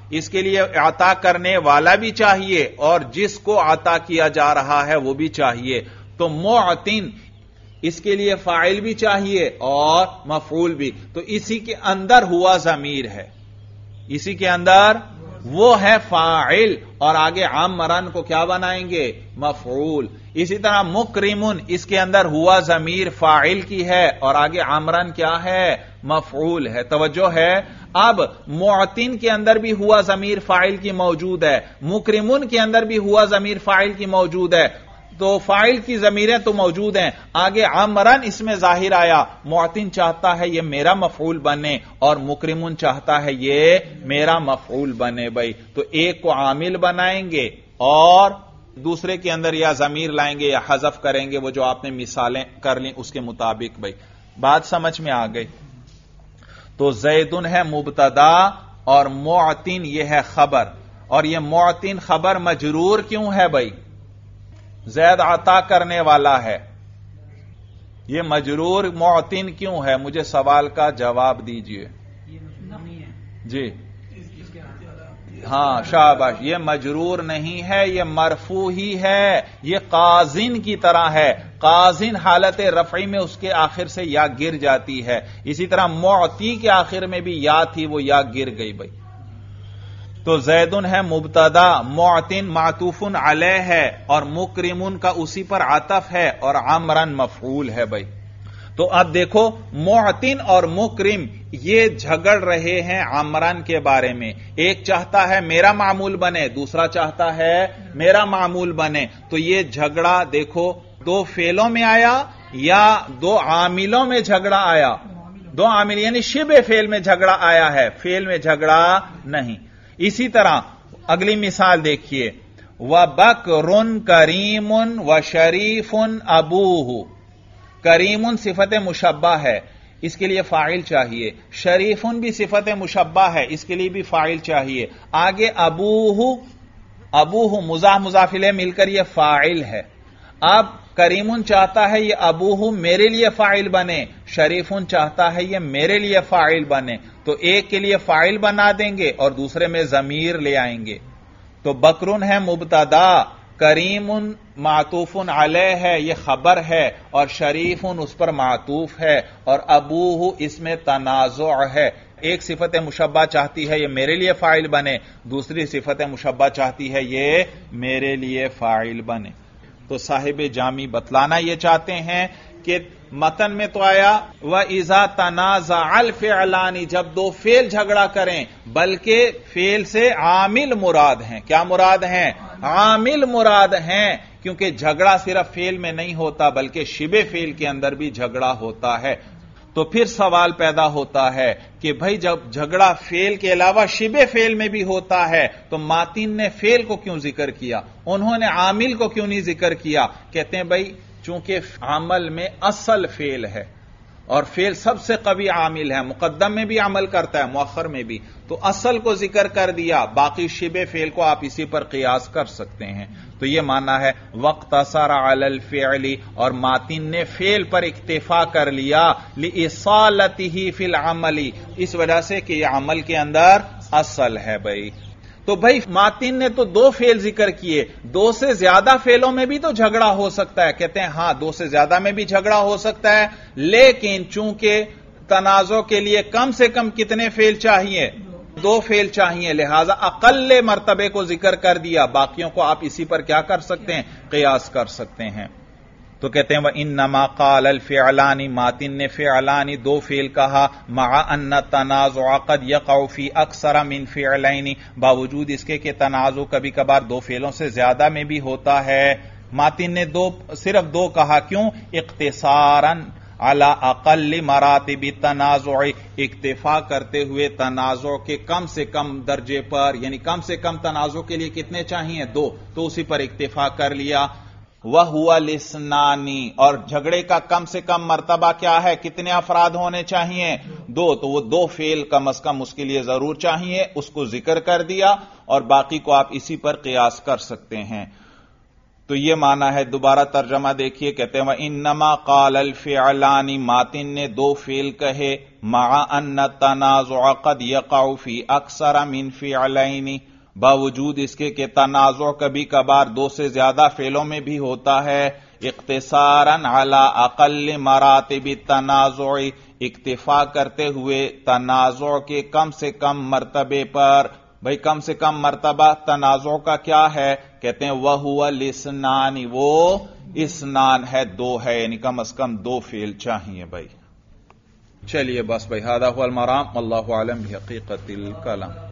اس کے لیے عطا کرنے والا بھی چاہیے اور جس کو عطا کیا جا رہا ہے وہ بھی چاہیے. تو معطن اس کے لیے فاعل بھی چاہیے اور مفعول بھی. تو اسی کے اندر ہوا ضمیر ہے, اسی کے اندر وہ ہے فاعل, اور آگے عامرن کو کیا بنائیں گے؟ مفعول. اسی طرح مکرمن اس کے اندر ہوا ضمیر فاعل کی ہے اور آگے عامرن کیا ہے؟ مفعول ہے. توجہ ہے. اب معطن کے اندر بھی ہوا ضمیر فاعل کی موجود ہے, مکرمن کے اندر بھی ہوا ضمیر فاعل کی موجود ہے. تو فاعل کی ضمیریں تو موجود ہیں, آگے عامرن اس میں ظاہر آیا. معطن چاہتا ہے یہ میرا مفعول بنے اور مکرمن چاہتا ہے یہ میرا مفعول بنے. بھائی تو ایک کو عامل بنائیں گے اور دوسرے کے اندر یا ضمیر لائیں گے یا حذف کریں گے, وہ جو آپ نے مثالیں کر لیں اس کے مطابق. بھائی بات سمجھ میں آ گئی. تو زیدن ہے مبتدا اور معطن یہ ہے خبر, اور یہ معطن خبر مجرور کیوں ہے؟ بھائی زید عطا کرنے والا ہے, یہ مجرور معطن کیوں ہے؟ مجھے سوال کا جواب دیجئے. جی ہاں شاباش, یہ مجرور نہیں ہے, یہ مرفوع ہی ہے. یہ قازن کی طرح ہے, قازن حالت رفعی میں اس کے آخر سے یا گر جاتی ہے. اسی طرح معطی کے آخر میں بھی یا تھی, وہ یا گر گئی. بھائی تو زیدن ہے مبتدا, معطن معطوف علیہ ہے اور مکرمن کا اسی پر عطف ہے اور عامرن مفعول ہے. بھائی تو اب دیکھو معطن اور مکرم یہ جھگڑ رہے ہیں عامرن کے بارے میں. ایک چاہتا ہے میرا معمول بنے, دوسرا چاہتا ہے میرا معمول بنے. تو یہ جھگڑا دیکھو دو فعلوں میں آیا یا دو عاملوں میں جھگڑا آیا؟ دو عامل یعنی شبہ فعل میں جھگڑا آیا ہے, فعل میں جھگڑا نہیں. اسی طرح اگلی مثال دیکھیے, وَبَكْرٌ كَرِيمٌ وَشَرِيفٌ أَبُوهُ. کریم صفت مشبہ ہے, اس کے لیے فاعل چاہیے. شریفن بھی صفت مشبہ ہے, اس کے لیے بھی فاعل چاہیے. آگے ابوہ, ابوہ مضاف مضاف الیہ مل کر یہ فاعل ہے. اب کریمن چاہتا ہے یہ ابوہ میرے لیے فاعل بنے, شریفن چاہتا ہے یہ میرے لیے فاعل بنے. تو ایک کے لیے فاعل بنا دیں گے اور دوسرے میں ضمیر لے آئیں گے. تو بکرن ہے مبتدا, کریم معطوف علیہ ہے یہ خبر ہے, اور شریف اس پر معطوف ہے, اور ابوہ اس میں تنازع ہے. ایک صفت مشبہ چاہتی ہے یہ میرے لیے فاعل بنے, دوسری صفت مشبہ چاہتی ہے یہ میرے لیے فاعل بنے. تو صاحب جامی بتلانا یہ چاہتے ہیں کہ متن میں تو آیا وَإِذَا تَنَازَعَ الْفِعْلَانِ, جب دو فعل جھگڑا کریں, بلکہ فعل سے عامل مراد ہیں. کیا مراد ہیں؟ عامل مراد ہیں, کیونکہ جھگڑا صرف فعل میں نہیں ہوتا بلکہ شبہ فعل کے اندر بھی جھگڑا ہوتا ہے. تو پھر سوال پیدا ہوتا ہے کہ بھائی جب جھگڑا فعل کے علاوہ شبہ فعل میں بھی ہوتا ہے تو ماتن نے فعل کو کیوں ذکر کیا, انہوں نے عامل کو کیوں نہیں ذکر کیا؟ کہتے ہیں بھائی چونکہ عمل میں اصل فعل ہے اور فعل سب سے قوی عامل ہے, مقدم میں بھی عمل کرتا ہے مؤخر میں بھی, تو اصل کو ذکر کر دیا, باقی شبہ فعل کو آپ اسی پر قیاس کر سکتے ہیں. تو یہ معنی ہے وَاقْتَصَرَ عَلَى الْفِعْلِ, اور ماتن نے فعل پر اکتفا کر لیا, لِإِصَالَتِهِ فِي الْعَمَلِ, اس وجہ سے کہ یہ عمل کے اندر اصل ہے. بھائی تو بھائی ماتن نے تو دو فعل ذکر کیے, دو سے زیادہ فعلوں میں بھی تو جھگڑا ہو سکتا ہے. کہتے ہیں ہاں دو سے زیادہ میں بھی جھگڑا ہو سکتا ہے, لیکن چونکہ تنازع کے لیے کم سے کم کتنے فعل چاہیے؟ دو فعل چاہیے, لہذا اقل مرتبے کو ذکر کر دیا, باقیوں کو آپ اسی پر کیا کر سکتے ہیں؟ قیاس کر سکتے ہیں. تو کہتے ہیں وَإِنَّمَا قَالَ الْفِعْلَانِ, ماتن نے فعلانی دو فعل کہا, مع ان التنازع قد يقع في اکثر من فعلین, باوجود اس کے کہ تنازع کبھی کبھار دو فعلوں سے زیادہ میں بھی ہوتا ہے. ماتن نے دو صرف دو کہا, کیوں؟ اختصاراً علی اقل مراتب التنازع, اکتفا کرتے ہوئے تنازع کے کم سے کم درجے پر, یعنی کم سے کم تنازع کے لیے کتنے چاہیے؟ دو, تو اسی پر اکتفا کر لیا. وَهُوَ الْإِثْنَانِ, اور جھگڑے کا کم سے کم مرتبہ کیا ہے؟ کتنے افراد ہونے چاہیے؟ دو, تو وہ دو فعل کم از کم اس کے لیے ضرور چاہیے, اس کو ذکر کر دیا اور باقی کو آپ اسی پر قیاس کر سکتے ہیں. تو یہ معنی ہے. دوبارہ ترجمہ دیکھیے, کہتے ہیں وَإِنَّمَا قَالَ الْفِعْلَانِ, ماتن نے دو فعل کہے, مع ان التنازع قد يقع فی اکثر من فعلین, باوجود اس کے کہ تنازع کبھی کبھار دو سے زیادہ فعلوں میں بھی ہوتا ہے. اختصاراً علی اقل مراتب التنازع, اکتفا کرتے ہوئے تنازع کے کم سے کم مرتبے پر. بھئی کم سے کم مرتبہ تنازع کا کیا ہے؟ کہتے ہیں وَهُوَ الْإِثْنَانِ, وہ اسنان ہے, دو ہے, یعنی کم از کم دو فعل چاہیے. بھائی چلیے بس بھائی, هذا هو المرام, واللہ اعلم بحقیقت الکلام.